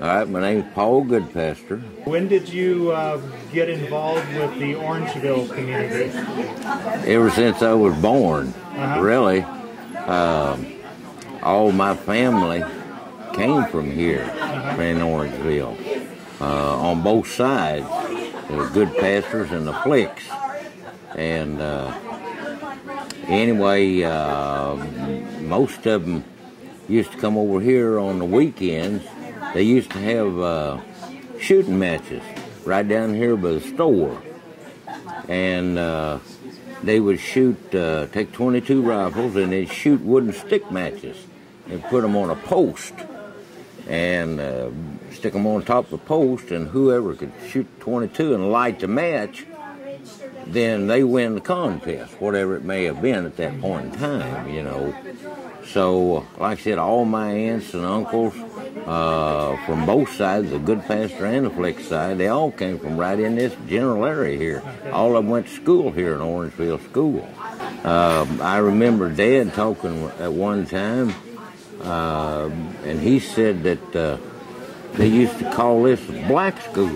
All right, my name's Paul Goodpasture. When did you get involved with the Orangeville community? Ever since I was born, really. All my family came from here, in Orangeville, on both sides, the Goodpastures and the Flicks. And anyway, most of them used to come over here on the weekends. They used to have shooting matches right down here by the store. And they would shoot, take 22 rifles, and they'd shoot wooden stick matches and put them on a post and stick them on top of the post, and whoever could shoot 22 and light the match, then they win the contest, whatever it may have been at that point in time, you know. So, like I said, all my aunts and uncles from both sides, the Goodpasture and the Flick side, they all came from right in this general area here. All of them went to school here in Orangeville School. I remember Dad talking at one time, and he said that they used to call this Black School.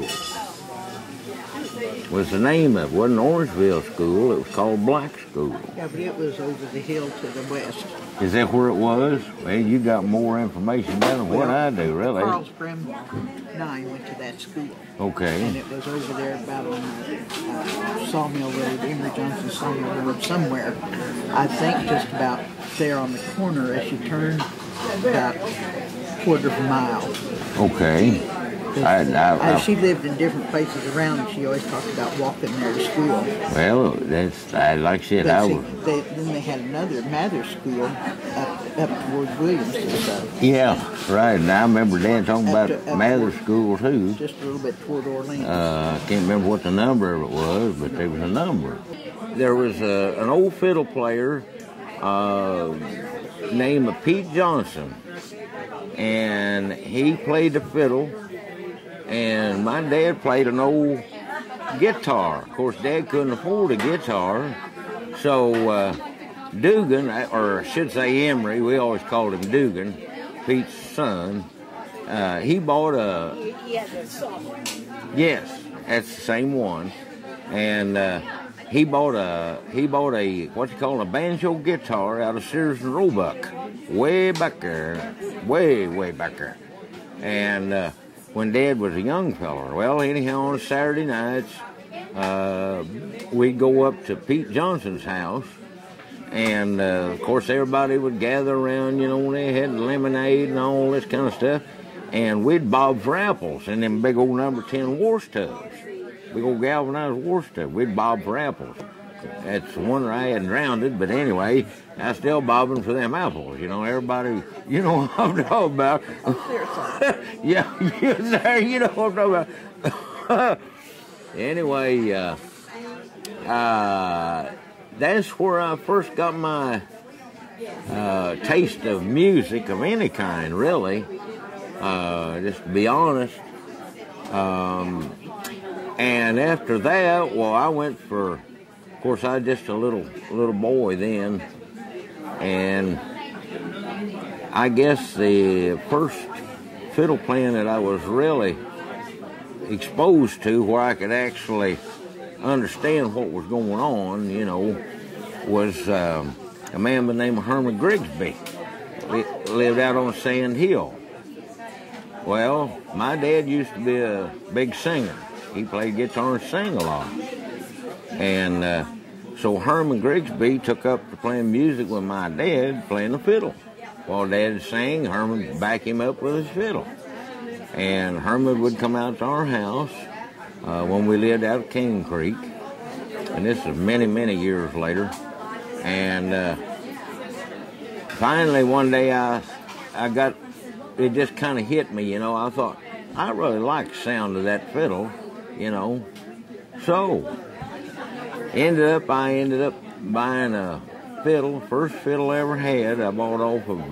Was the name of it. It wasn't Orangeville School, it was called Black School. Yeah, but it was over the hill to the west. Is that where it was? Well, you got more information than what I do, really. Carl's grandma and I went to that school. Okay. And it was over there about on Sawmill Road, Emory Johnson Sawmill Road, somewhere. I think just about there on the corner as you turn about a quarter of a mile. Okay. She lived in different places around, and she always talked about walking there to school. Well, that's like I said, then they had another Mather school up towards Williamson. So. Yeah, right. And I remember Dan talking about Mather School too. Just a little bit toward Orlando. I can't remember what the number of it was, but there was a number. There was an old fiddle player named Pete Johnson, and he played the fiddle. And my dad played an old guitar. Of course, Dad couldn't afford a guitar, so Dugan, or I should say Emery, we always called him Dugan, Pete's son, he bought a... Yes, that's the same one. And he bought a what you call a banjo guitar out of Sears and Roebuck, way back there, way back there. And when Dad was a young feller, well, anyhow, on Saturday nights, we'd go up to Pete Johnson's house, and of course everybody would gather around, you know, when they had lemonade and all this kind of stuff, and we'd bob for apples in them big old number 10 wash tubs, big old galvanized wash tub. We'd bob for apples. That's the wonder I hadn't drowned it, but anyway, I still bobbing for them apples. You know, everybody, you know what I'm talking about. Yeah, you know what I'm talking about. Anyway, that's where I first got my taste of music of any kind, really. Just to be honest. And after that, well, I went for... Of course, I was just a little boy then, and I guess the first fiddle playing that I was really exposed to, where I could actually understand what was going on, you know, was a man by the name of Herman Grigsby. Lived out on Sand Hill. Well, my dad used to be a big singer. He played guitar and sang a lot. And so Herman Grigsby took up to playing music with my dad, playing the fiddle. While Dad sang, Herman would back him up with his fiddle. And Herman would come out to our house when we lived out at King Creek. And this is many, many years later. And finally one day I got, it just kind of hit me, you know. I thought, I really like the sound of that fiddle, you know. So... I ended up buying a fiddle, first fiddle I ever had. I bought off of,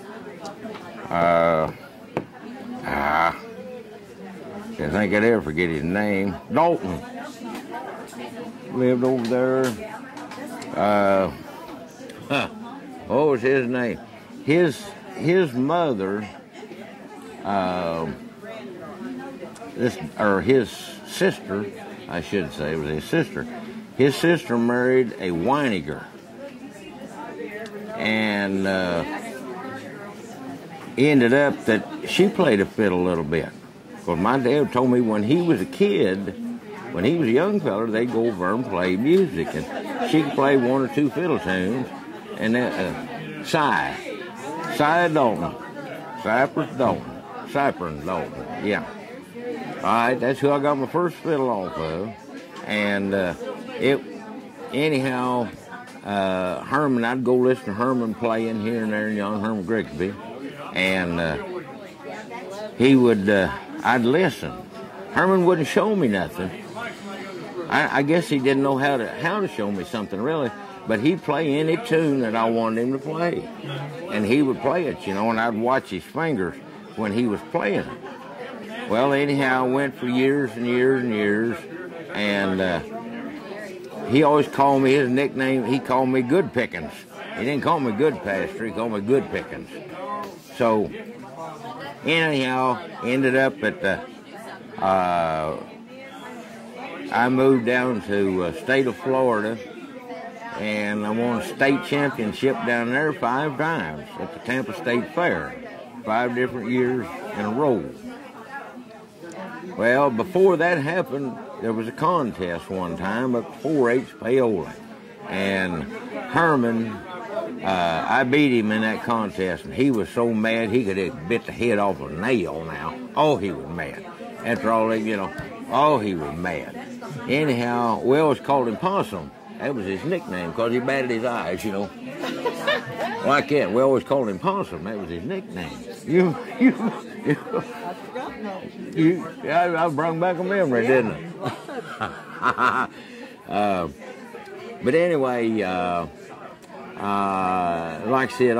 can't think I'd ever forget his name. Dalton. Lived over there. What was his name? His mother his sister, I should say, it was his sister. His sister married a Weiniger, and ended up that she played a fiddle a little bit. Because my dad told me when he was a kid, when he was a young fella, they'd go over and play music, and she could play one or two fiddle tunes. And then Cy Dalton, Cypress Dalton, yeah. All right, that's who I got my first fiddle off of, and Herman, I'd go listen to Herman playing here and there in young Herman Grigsby, and he would, I'd listen. Herman wouldn't show me nothing. I guess he didn't know how to show me something really, but he'd play any tune that I wanted him to play, and he would play it, and I'd watch his fingers when he was playing it. Well, anyhow, I went for years and years and years, and he always called me, his nickname, he called me Good Pickings. He didn't call me Good Pastor, he called me Good Pickings. So, anyhow, ended up at I moved down to state of Florida, and I won a state championship down there 5 times at the Tampa State Fair, 5 different years in a row. Well, before that happened, there was a contest one time up 4-H Paola, and Herman, I beat him in that contest, and he was so mad he could have bit the head off a nail now. Oh, he was mad. After all that, oh, he was mad. Anyhow, we always called him Possum. That was his nickname, because he batted his eyes, Like that. We always called him Possum. That was his nickname. I brought back a memory, didn't I? But anyway, like I said,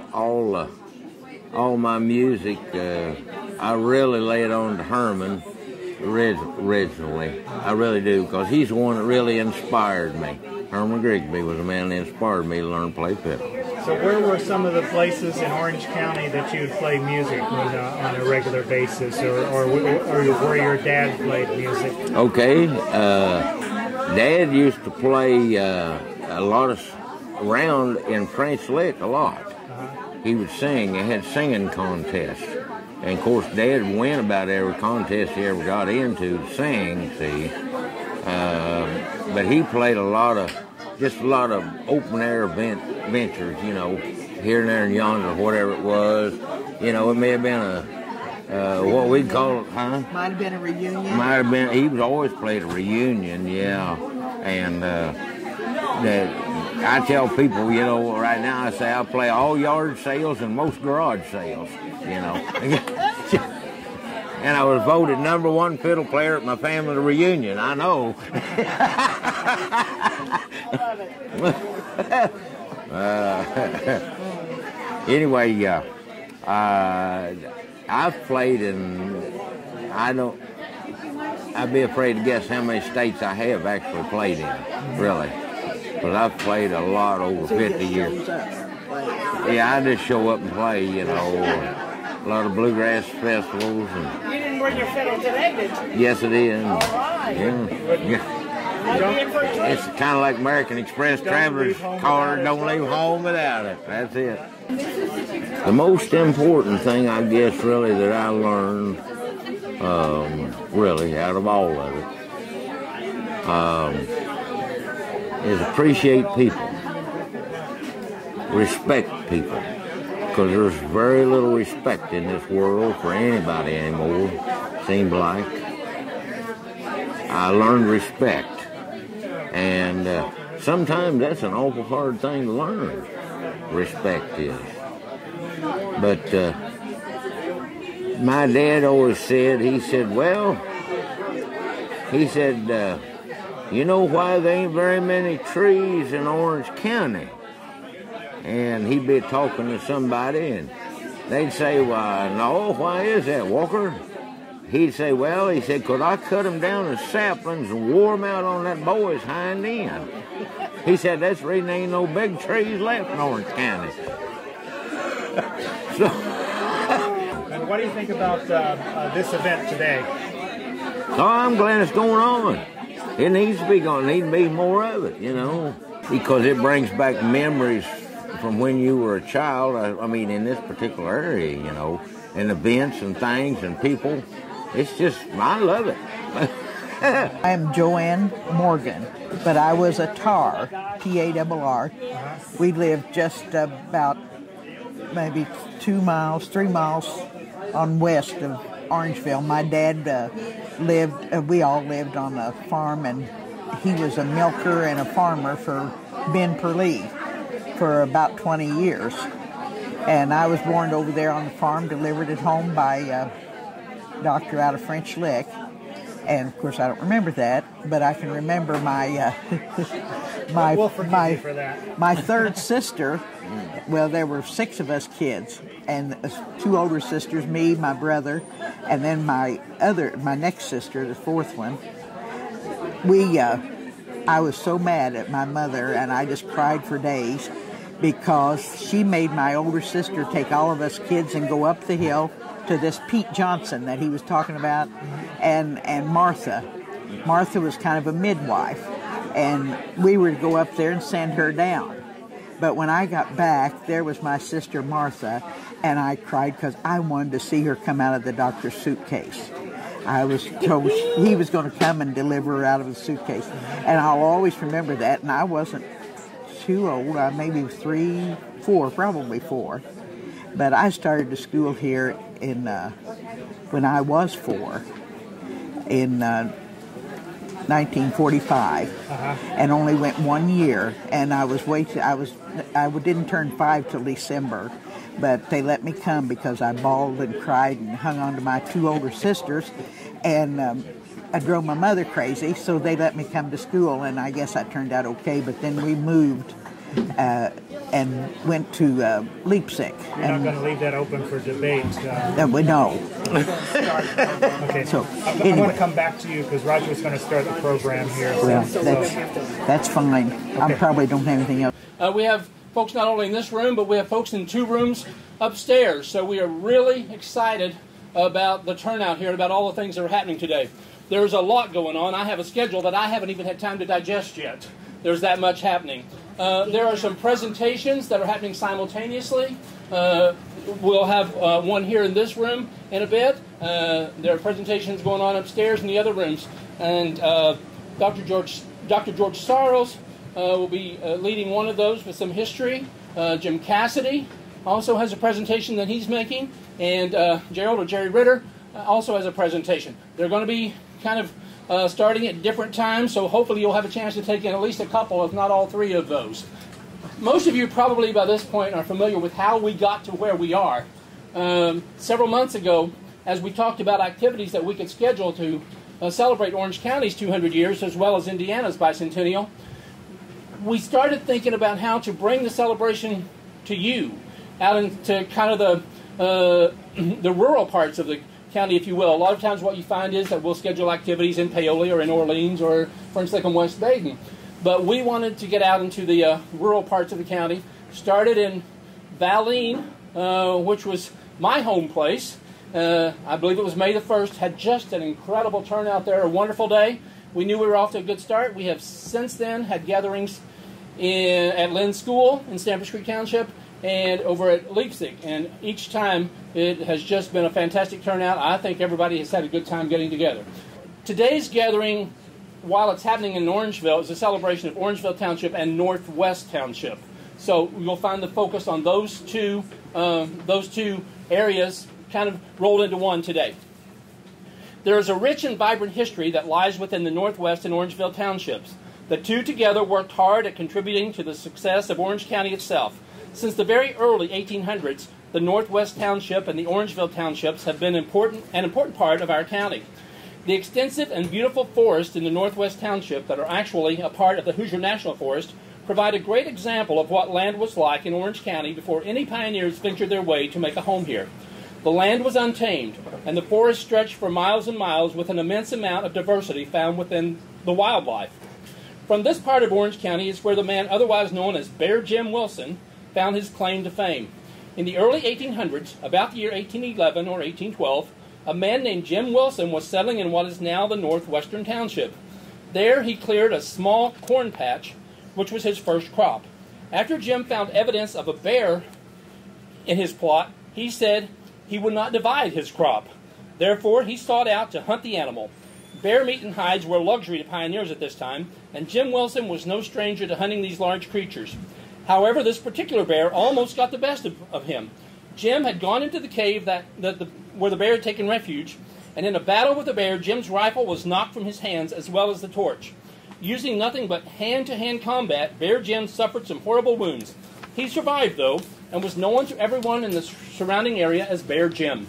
all my music, I really lay it on to Herman originally. I really do, because he's the one that really inspired me. Herman Grigsby was the man that inspired me to learn to play fiddle. So where were some of the places in Orange County that you would play music on a regular basis, or where your dad played music? Okay, Dad used to play a lot around in French Lick a lot. He would sing. They had singing contests. And, of course, Dad went about every contest he ever got into to sing, see. But he played just a lot of open-air ventures, here and there and yonder, whatever it was. It may have been what we'd call it, huh? Might have been a reunion. Might have been. He was always played a reunion, yeah. And I tell people, right now I say I play all yard sales and most garage sales, And I was voted #1 fiddle player at my family reunion. I know. Anyway, I've played in, I'd be afraid to guess how many states I have actually played in, really. But I've played a lot over 50 years. Yeah, I just show up and play, a lot of bluegrass festivals. And you didn't bring your fiddle today, did you? Yes, I did. All right. Yeah. It's kind of like American Express traveler's card, don't leave home without it. That's it. The most important thing, I guess, really, that I learned, really, out of all of it, is appreciate people, respect people, because there's very little respect in this world for anybody anymore, seems like. I learned respect, and sometimes that's an awful hard thing to learn, respect is. But my dad always said, he said, you know why there ain't very many trees in Orange County? And he'd be talking to somebody, and they'd say, well, no, why is that, Walker? He'd say, well, he said, 'cause I cut them down as saplings and wore them out on that boy's hind end. He said, that's the reason there ain't no big trees left in Orange County. And what do you think about this event today? So I'm glad it's going on. It needs to be going. There needs to be more of it, you know, because it brings back memories from when you were a child. I mean, in this particular area, you know, and events and things and people. It's just, I love it. I'm Joanne Morgan, but I was a tar, T-A-R-R. We lived just about maybe 2 miles, 3 miles on west of Orangeville. My dad we all lived on a farm, and he was a milker and a farmer for Ben Perlee for about 20 years. And I was born over there on the farm, delivered at home by a doctor out of French Lick. And of course, I don't remember that, but I can remember my my third sister. Well, there were 6 of us kids, and 2 older sisters, me, my brother, and then my next sister, the 4th one. I was so mad at my mother, and I just cried for days because she made my older sister take all of us kids and go up the hill to this Pete Johnson that he was talking about, and Martha. Martha was kind of a midwife, and we were to go up there and send her down. But when I got back, there was my sister Martha, and I cried because I wanted to see her come out of the doctor's suitcase. I was told he was going to come and deliver her out of the suitcase, and I'll always remember that. And I wasn't too old, maybe 3, 4, probably 4. But I started to school here in when I was 4 in 1945, and only went 1 year. And I didn't turn 5 till December, but they let me come because I bawled and cried and hung on to my 2 older sisters, and I drove my mother crazy. So they let me come to school, and I guess I turned out okay. But then we moved. And went to Leipzig. You're not going to leave that open for debate. No. Okay. So anyway. I want to come back to you because Roger's going to start the program here. Well, that's fine. Okay. I probably don't have anything else. We have folks not only in this room, but we have folks in 2 rooms upstairs. So we are really excited about the turnout here and about all the things that are happening today. There's a lot going on. I have a schedule that I haven't even had time to digest yet. There's that much happening. There are some presentations that are happening simultaneously. We'll have one here in this room in a bit. There are presentations going on upstairs in the other rooms. And Dr. George Sorrells will be leading one of those with some history. Jim Cassidy also has a presentation that he's making. And Jerry Ritter also has a presentation. They're going to be kind of starting at different times, so hopefully you'll have a chance to take in at least a couple, if not all 3 of those. Most of you probably by this point are familiar with how we got to where we are. Several months ago, as we talked about activities that we could schedule to celebrate Orange County's 200 years as well as Indiana's bicentennial, we started thinking about how to bring the celebration to you, out into kind of the rural parts of the county, if you will. A lot of times what you find is that we'll schedule activities in Paoli or in Orleans or French Lick and West Baden. But we wanted to get out into the rural parts of the county. Started in Valine, which was my home place. I believe it was May the 1st. Had just an incredible turnout there, a wonderful day. We knew we were off to a good start. We have since then had gatherings at Lynn School in Stampers Creek Township and over at Leipzig, and each time it has just been a fantastic turnout. I think everybody has had a good time getting together. Today's gathering, while it's happening in Orangeville, is a celebration of Orangeville Township and Northwest Township. So you'll find the focus on those two areas kind of rolled into one today. There is a rich and vibrant history that lies within the Northwest and Orangeville Townships. The 2 together worked hard at contributing to the success of Orange County itself. Since the very early 1800s, the Northwest Township and the Orangeville Townships have been an important part of our county. The extensive and beautiful forests in the Northwest Township that are actually a part of the Hoosier National Forest provide a great example of what land was like in Orange County before any pioneers ventured their way to make a home here. The land was untamed, and the forest stretched for miles and miles with an immense amount of diversity found within the wildlife. From this part of Orange County is where the man otherwise known as Bear Jim Wilson found his claim to fame. In the early 1800s, about the year 1811 or 1812, a man named Jim Wilson was settling in what is now the Northwestern Township. There he cleared a small corn patch, which was his first crop. After Jim found evidence of a bear in his plot, he said he would not divide his crop. Therefore, he sought out to hunt the animal. Bear meat and hides were a luxury to pioneers at this time, and Jim Wilson was no stranger to hunting these large creatures. However, this particular bear almost got the best of him. Jim had gone into the cave where the bear had taken refuge, and in a battle with the bear, Jim's rifle was knocked from his hands as well as the torch. Using nothing but hand-to-hand combat, Bear Jim suffered some horrible wounds. He survived, though, and was known to everyone in the surrounding area as Bear Jim.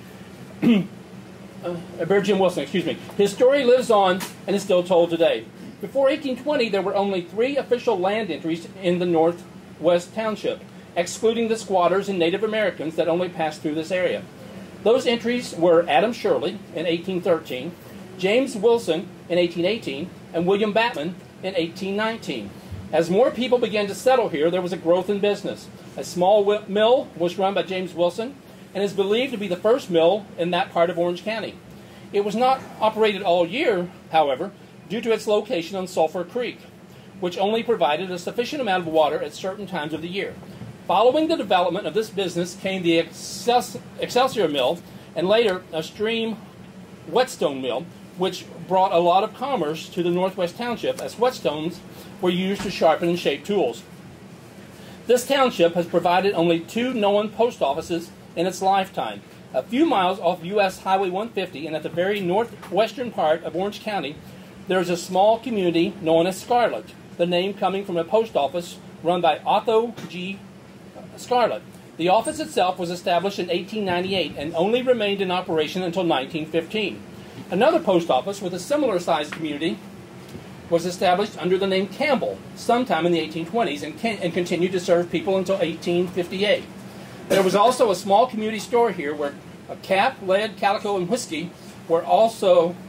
Bear Jim Wilson, excuse me. His story lives on and is still told today. Before 1820, there were only 3 official land entries in the Northwest Township, excluding the squatters and Native Americans that only passed through this area. Those entries were Adam Shirley in 1813, James Wilson in 1818, and William Batman in 1819. As more people began to settle here, there was a growth in business. A small mill was run by James Wilson and is believed to be the first mill in that part of Orange County. It was not operated all year, however, due to its location on Sulphur Creek, which only provided a sufficient amount of water at certain times of the year. Following the development of this business came the Excelsior Mill and later a stream whetstone mill, which brought a lot of commerce to the Northwest Township as whetstones were used to sharpen and shape tools. This township has provided only 2 known post offices in its lifetime. A few miles off U.S. Highway 150 and at the very northwestern part of Orange County, there is a small community known as Scarlett, the name coming from a post office run by Otho G. Scarlett. The office itself was established in 1898 and only remained in operation until 1915. Another post office with a similar sized community was established under the name Campbell sometime in the 1820s and continued to serve people until 1858. There was also a small community store here where a cap, lead, calico, and whiskey were always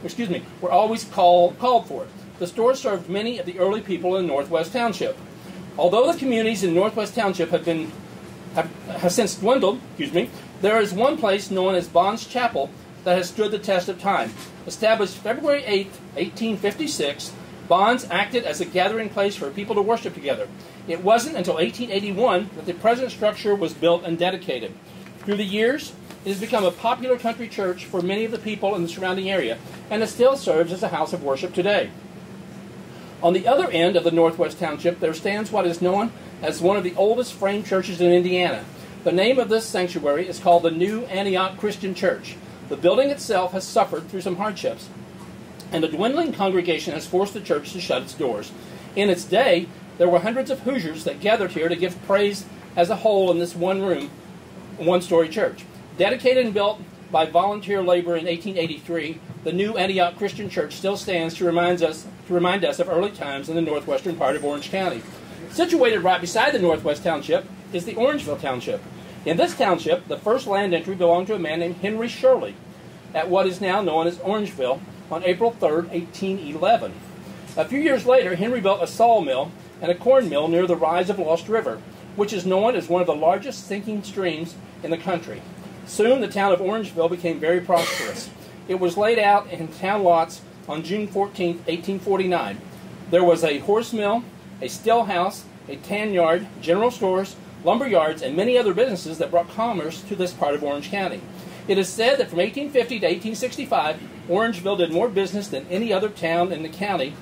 called for. The store served many of the early people in Northwest Township. Although the communities in Northwest Township have since dwindled, there is one place known as Bond's Chapel that has stood the test of time. Established February 8, 1856, Bonds acted as a gathering place for people to worship together. It wasn't until 1881 that the present structure was built and dedicated. Through the years, it has become a popular country church for many of the people in the surrounding area, and it still serves as a house of worship today. On the other end of the Northwest Township, there stands what is known as one of the oldest frame churches in Indiana. The name of this sanctuary is called the New Antioch Christian Church. The building itself has suffered through some hardships, and the dwindling congregation has forced the church to shut its doors. In its day, there were hundreds of Hoosiers that gathered here to give praise as a whole in this one-room, one-story church. Dedicated and built by volunteer labor in 1883, the New Antioch Christian Church still stands to remind us of early times in the northwestern part of Orange County. Situated right beside the Northwest Township is the Orangeville Township. In this township, the first land entry belonged to a man named Henry Shirley at what is now known as Orangeville on April 3, 1811. A few years later, Henry built a sawmill and a corn mill near the rise of Lost River, which is known as one of the largest sinking streams in the country. Soon, the town of Orangeville became very prosperous. It was laid out in town lots on June 14, 1849. There was a horse mill, a still house, a tan yard, general stores, lumber yards, and many other businesses that brought commerce to this part of Orange County. It is said that from 1850 to 1865, Orangeville did more business than any other town in the county,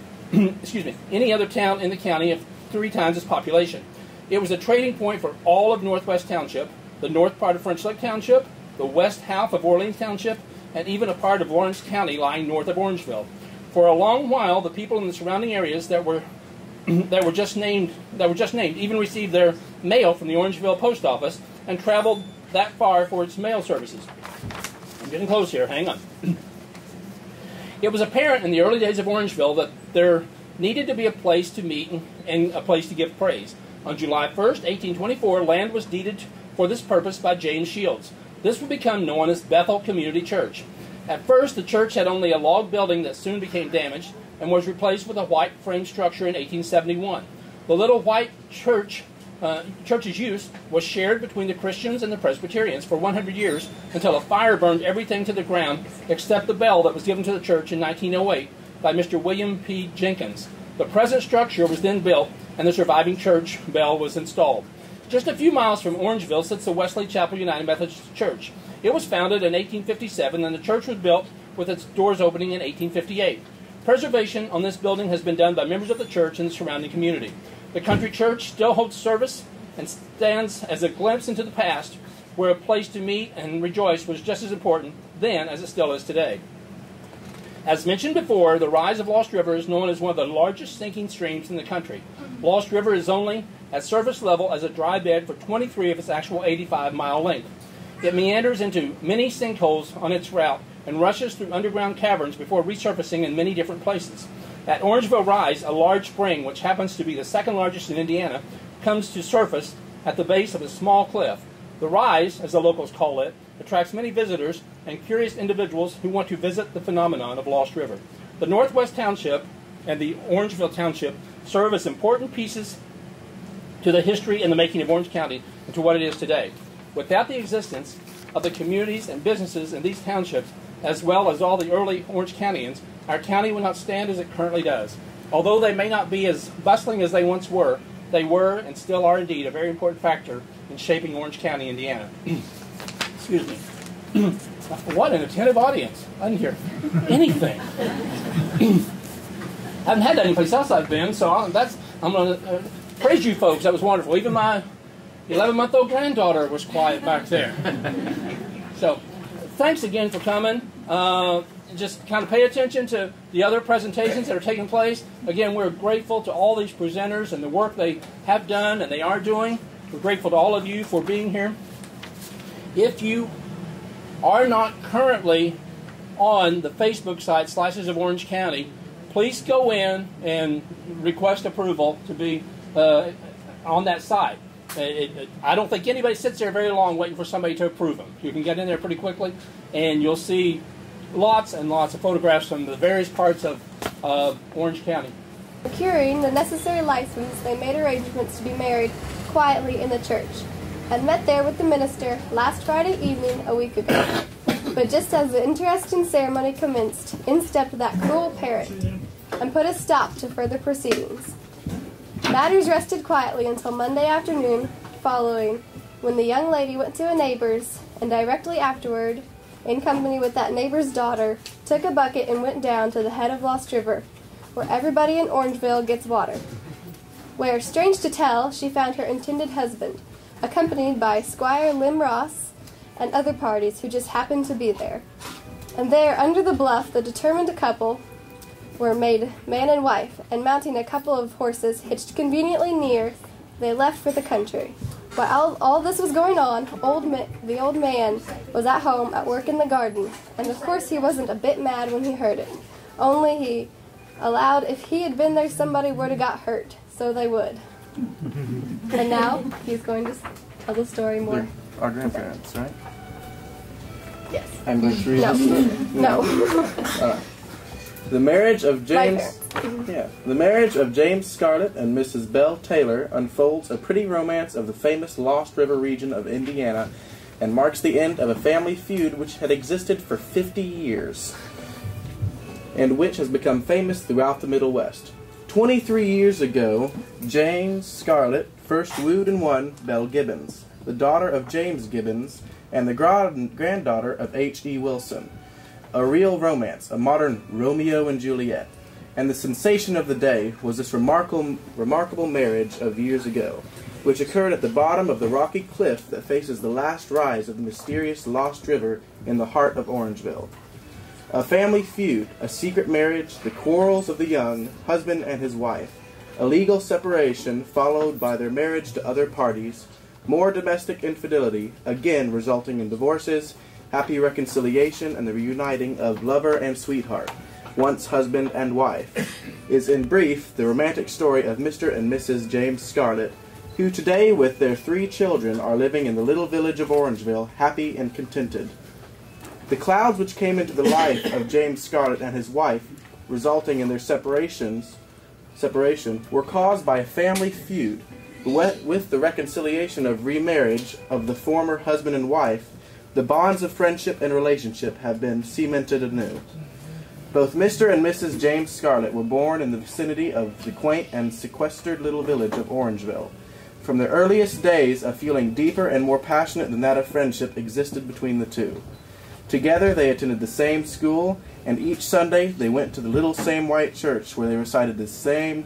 any other town in the county of 3 times its population. It was a trading point for all of Northwest Township, the north part of French Lick Township, the west half of Orleans Township, and even a part of Lawrence County lying north of Orangeville. For a long while, the people in the surrounding areas that were just named even received their mail from the Orangeville post office and traveled that far for its mail services. I'm getting close here, hang on. It was apparent in the early days of Orangeville that there needed to be a place to meet and a place to give praise. On July 1st, 1824, land was deeded for this purpose by James Shields. This would become known as Bethel Community Church. At first, the church had only a log building that soon became damaged and was replaced with a white frame structure in 1871. The little white church church's use was shared between the Christians and the Presbyterians for 100 years until a fire burned everything to the ground except the bell that was given to the church in 1908 by Mr. William P. Jenkins. The present structure was then built and the surviving church bell was installed. Just a few miles from Orangeville sits the Wesley Chapel United Methodist Church. It was founded in 1857 and the church was built with its doors opening in 1858. Preservation on this building has been done by members of the church and the surrounding community. The country church still holds service and stands as a glimpse into the past, where a place to meet and rejoice was just as important then as it still is today. As mentioned before, the rise of Lost River is known as one of the largest sinking streams in the country. Lost River is only at surface level as a dry bed for 23 of its actual 85-mile length. It meanders into many sinkholes on its route and rushes through underground caverns before resurfacing in many different places. At Orangeville Rise, a large spring, which happens to be the second largest in Indiana, comes to surface at the base of a small cliff. The rise, as the locals call it, attracts many visitors and curious individuals who want to visit the phenomenon of Lost River. The Northwest Township and the Orangeville Township serve as important pieces to the history and the making of Orange County and to what it is today. Without the existence of the communities and businesses in these townships, as well as all the early Orange Countyans, our county would not stand as it currently does. Although they may not be as bustling as they once were, they were and still are indeed a very important factor in shaping Orange County, Indiana. Excuse me. What an attentive audience. I didn't hear anything. I haven't had that anyplace else I've been, so I'm going to praise you folks. That was wonderful. Even my 11-month-old granddaughter was quiet back there. So, thanks again for coming. Just kind of pay attention to the other presentations that are taking place. Again, we're grateful to all these presenters and the work they have done and they are doing. We're grateful to all of you for being here. If you are not currently on the Facebook site, Slices of Orange County, please go in and request approval to be on that site. I don't think anybody sits there very long waiting for somebody to approve them. You can get in there pretty quickly, and you'll see lots and lots of photographs from the various parts of Orange County. Securing the necessary license, they made arrangements to be married quietly in the church, and met there with the minister last Friday evening a week ago. But just as the interesting ceremony commenced, in stepped that cruel parent, and put a stop to further proceedings. Matters rested quietly until Monday afternoon following, when the young lady went to a neighbor's, and directly afterward, in company with that neighbor's daughter, took a bucket and went down to the head of Lost River, where everybody in Orangeville gets water. Where, strange to tell, she found her intended husband, accompanied by Squire Lim Ross and other parties who just happened to be there. And there, under the bluff, the determined couple were made man and wife, and mounting a couple of horses hitched conveniently near, they left for the country. While all this was going on, the old man was at home at work in the garden, and of course he wasn't a bit mad when he heard it. Only he allowed if he had been there somebody would have got hurt, so they would. And now he's going to tell the story more. They're our grandparents, right? Yes. I'm going to read this. No. The marriage of James Scarlett and Mrs. Belle Taylor unfolds a pretty romance of the famous Lost River region of Indiana and marks the end of a family feud which had existed for 50 years and which has become famous throughout the Middle West. 23 years ago, James Scarlett first wooed and won Belle Gibbons, the daughter of James Gibbons and the granddaughter of H.E. Wilson. A real romance, a modern Romeo and Juliet. And the sensation of the day was this remarkable marriage of years ago, which occurred at the bottom of the rocky cliff that faces the last rise of the mysterious Lost River in the heart of Orangeville. A family feud, a secret marriage, the quarrels of the young, husband and his wife, a legal separation followed by their marriage to other parties, more domestic infidelity, again resulting in divorces, happy reconciliation, and the reuniting of lover and sweetheart, once husband and wife, is in brief the romantic story of Mr. and Mrs. James Scarlett, who today with their 3 children are living in the little village of Orangeville, happy and contented. The clouds which came into the life of James Scarlett and his wife, resulting in their separation, were caused by a family feud, with the reconciliation of remarriage of the former husband and wife, the bonds of friendship and relationship have been cemented anew. Both Mr. and Mrs. James Scarlett were born in the vicinity of the quaint and sequestered little village of Orangeville. From their earliest days, a feeling deeper and more passionate than that of friendship existed between the two. Together they attended the same school, and each Sunday they went to the little same white church where they recited to the same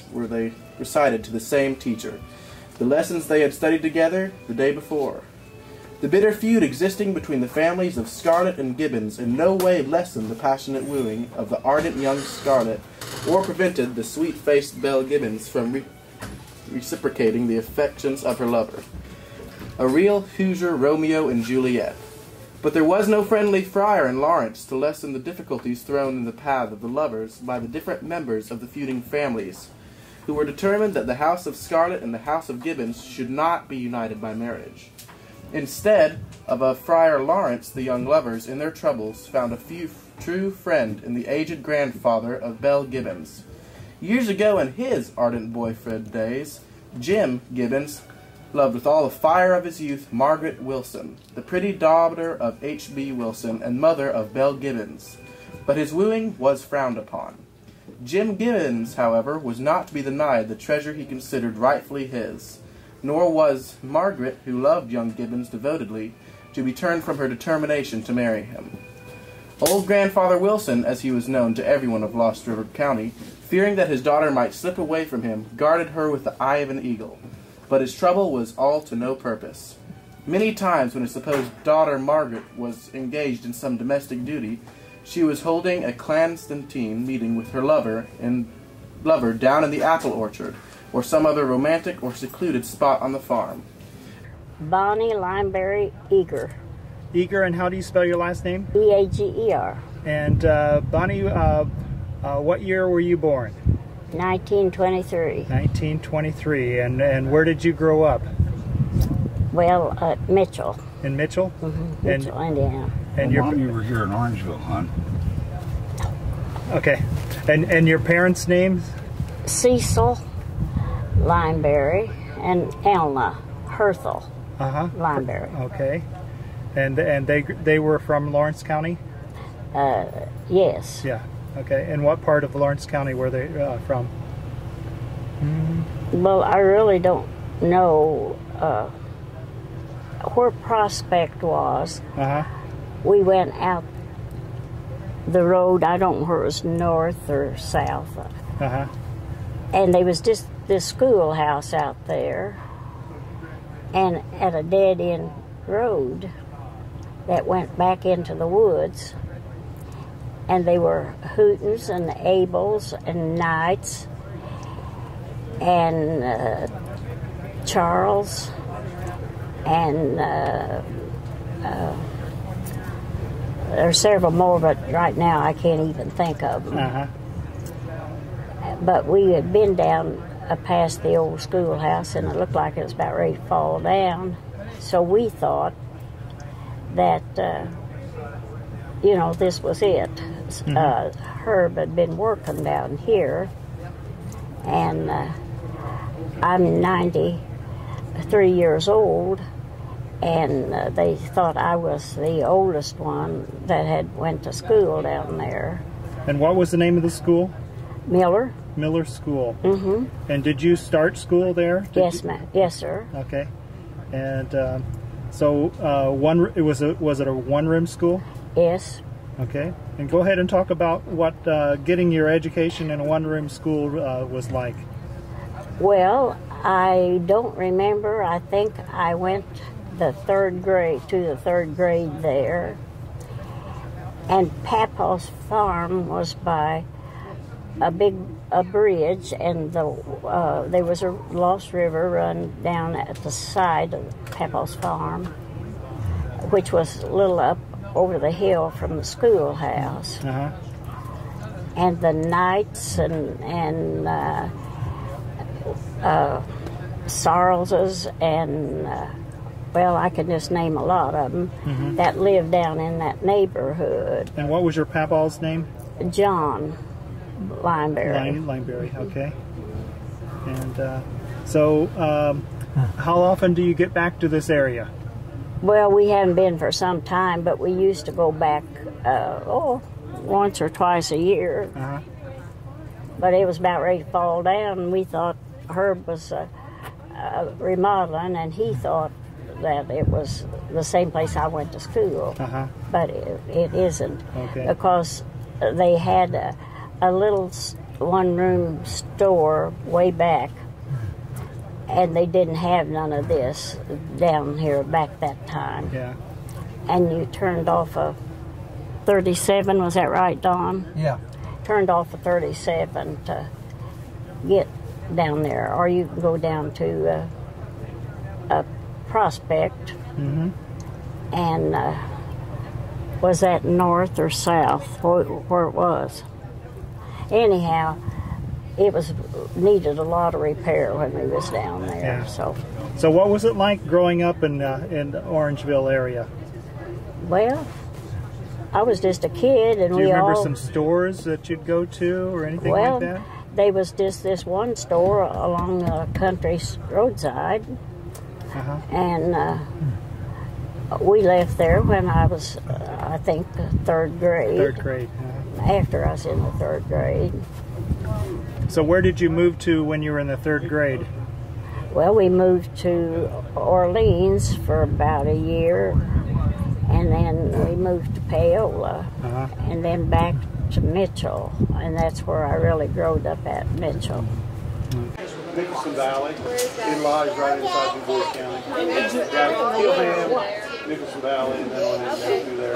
teacher the lessons they had studied together the day before. The bitter feud existing between the families of Scarlett and Gibbons in no way lessened the passionate wooing of the ardent young Scarlett, or prevented the sweet-faced Belle Gibbons from reciprocating the affections of her lover. A real Hoosier Romeo and Juliet. But there was no friendly friar in Lawrence to lessen the difficulties thrown in the path of the lovers by the different members of the feuding families, who were determined that the house of Scarlett and the house of Gibbons should not be united by marriage. Instead of a Friar Lawrence, the young lovers, in their troubles, found a true friend in the aged grandfather of Belle Gibbons. Years ago, in his ardent boyhood days, Jim Gibbons loved with all the fire of his youth Margaret Wilson, the pretty daughter of H.B. Wilson and mother of Belle Gibbons. But his wooing was frowned upon. Jim Gibbons, however, was not to be denied the treasure he considered rightfully his. Nor was Margaret, who loved young Gibbons devotedly, to be turned from her determination to marry him. Old Grandfather Wilson, as he was known to everyone of Lost River County, fearing that his daughter might slip away from him, guarded her with the eye of an eagle. But his trouble was all to no purpose. Many times when his supposed daughter Margaret was engaged in some domestic duty, she was holding a clandestine meeting with her lover down in the apple orchard, or some other romantic or secluded spot on the farm. Bonnie Lineberry Eager. Eager, and how do you spell your last name? E-A-G-E-R. And Bonnie, what year were you born? 1923. 1923. And where did you grow up? Well, Mitchell. In Mitchell? Mm-hmm. Mitchell, Indiana. And you were here in Orangeville, hon. Okay. And your parents' names? Cecil Lineberry and Elna Herthel Lineberry. Okay. And they were from Lawrence County? Yes. Yeah. Okay. And what part of Lawrence County were they from? Well, I really don't know where Prospect was. We went out the road. I don't know where it was, north or south. And there was just this schoolhouse out there, and at a dead-end road that went back into the woods. And they were Hootens and Abels and Knights and Charles and there are several more, but right now I can't even think of them. But we had been down past the old schoolhouse, and it looked like it was about ready to fall down. So we thought that, this was it. Herb had been working down here, and I'm 93 years old, and they thought I was the oldest one that had went to school down there. And what was the name of the school? Miller. Miller School. And did you start school there? Yes, ma'am. Yes, sir. Okay. And so was it a one-room school? Yes. Okay. And go ahead and talk about what getting your education in a one-room school was like. Well, I don't remember. I think I went to the third grade there. And Papa's farm was by a bridge, and there was a Lost River run down at the side of Papa's farm, which was a little up over the hill from the schoolhouse. And the Knights and Sarleses and well, I can just name a lot of them that lived down in that neighborhood. And what was your papa's name? John Lineberry. Lineberry, okay. And So, how often do you get back to this area? Well, we haven't been for some time, but we used to go back, once or twice a year. But it was about ready to fall down, and we thought Herb was remodeling, and he thought that it was the same place I went to school. But it isn't, because they had a little one-room store way back, and they didn't have none of this down here back that time. And you turned off a 37, was that right, Don? Yeah. Turned off a 37 to get down there, or you can go down to a Prospect. And was that north or south where it was? Anyhow, it was needed a lot of repair when we was down there. So what was it like growing up in the Orangeville area? Well, I was just a kid, and do you remember some stores that you'd go to or anything like that? There was just this one store along the country roadside, and we left there when I was, I think, third grade. Third grade. After I was in the third grade. So where did you move to when you were in the third grade? Well, we moved to Orleans for about a year, and then we moved to Paola, and then back to Mitchell, and that's where I really growed up at Mitchell. Nicholson Valley. It lies right inside Du Bois County. Kilham, Nicholson Valley, and then on in down through there.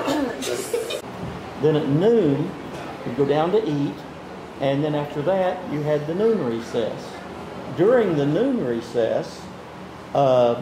Then at noon, we'd go down to eat, and then after that, you had the noon recess. During the noon recess, the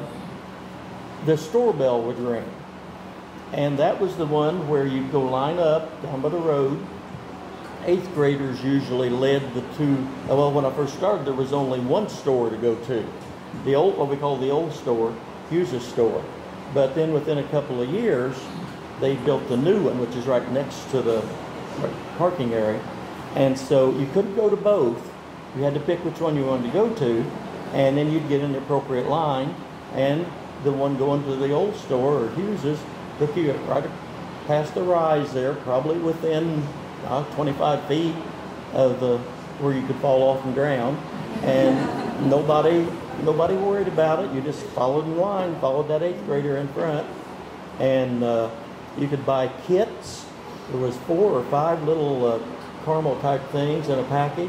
store bell would ring. And that was the one where you'd go line up down by the road. 8th graders usually led the two. Well, when I first started, there was only one store to go to. The old, what we call the old store, Hughes' store. But then within a couple of years, they built the new one, which is right next to the parking area. And so you couldn't go to both. You had to pick which one you wanted to go to, and then you'd get in the appropriate line, and the one going to the old store or Hughes's took you right past the rise there, probably within 25 feet of the where you could fall off and drown, and nobody worried about it. You just followed in line, followed that 8th grader in front, and you could buy kits. There was 4 or 5 little caramel type things in a package.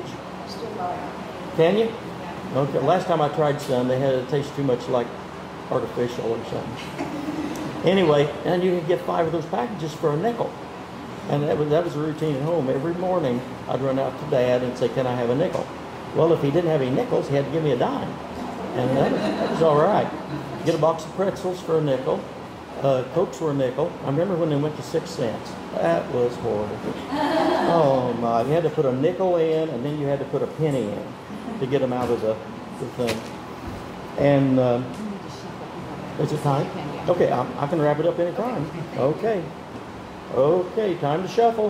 Can you? Okay. Last time I tried some, they had it taste too much like artificial or something. Anyway, and you could get 5 of those packages for a nickel. And that was a routine at home. Every morning, I'd run out to Dad and say, "Can I have a nickel?" Well, if he didn't have any nickels, he had to give me a dime. And that was all right. Get a box of pretzels for a nickel. Cokes were a nickel. I remember when they went to 6 cents. That was horrible. Oh my, you had to put a nickel in, and then you had to put a penny in to get them out of the thing. And is it time? Okay, I can wrap it up anytime. Okay. Okay, time to shuffle.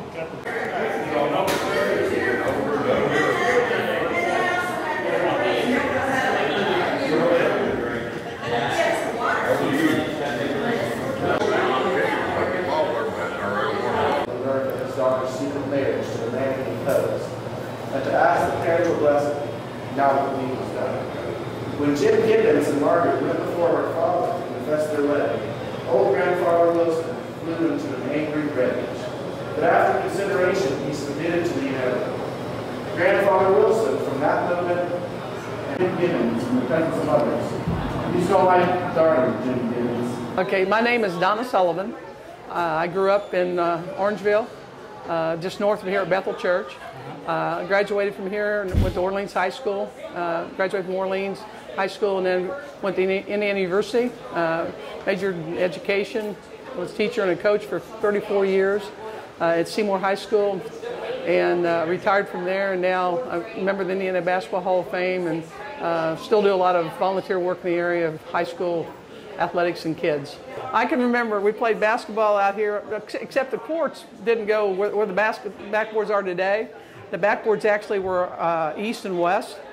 Secret marriage to the man he posed, and to ask the parents were blessed now that the deed was done. When Jim Gibbons and Margaret went before her father to confess their wedding, old grandfather Wilson flew into an angry rage. But after consideration, he submitted to the inevitable. Grandfather Wilson, from that moment, and Jim Gibbons in the presence of others. You saw my darling, Jim Gibbons. Okay, my name is Donna Sullivan. I grew up in Orangeville. Just north of here at Bethel Church. Graduated from here and went to Orleans High School. Graduated from Orleans High School and then went to Indiana University. Majored in education. Was a teacher and a coach for 34 years at Seymour High School, and retired from there. And now I'm a member of the Indiana Basketball Hall of Fame, and still do a lot of volunteer work in the area of high school athletics and kids. I can remember we played basketball out here, except the courts didn't go where the backboards are today. The backboards actually were east and west,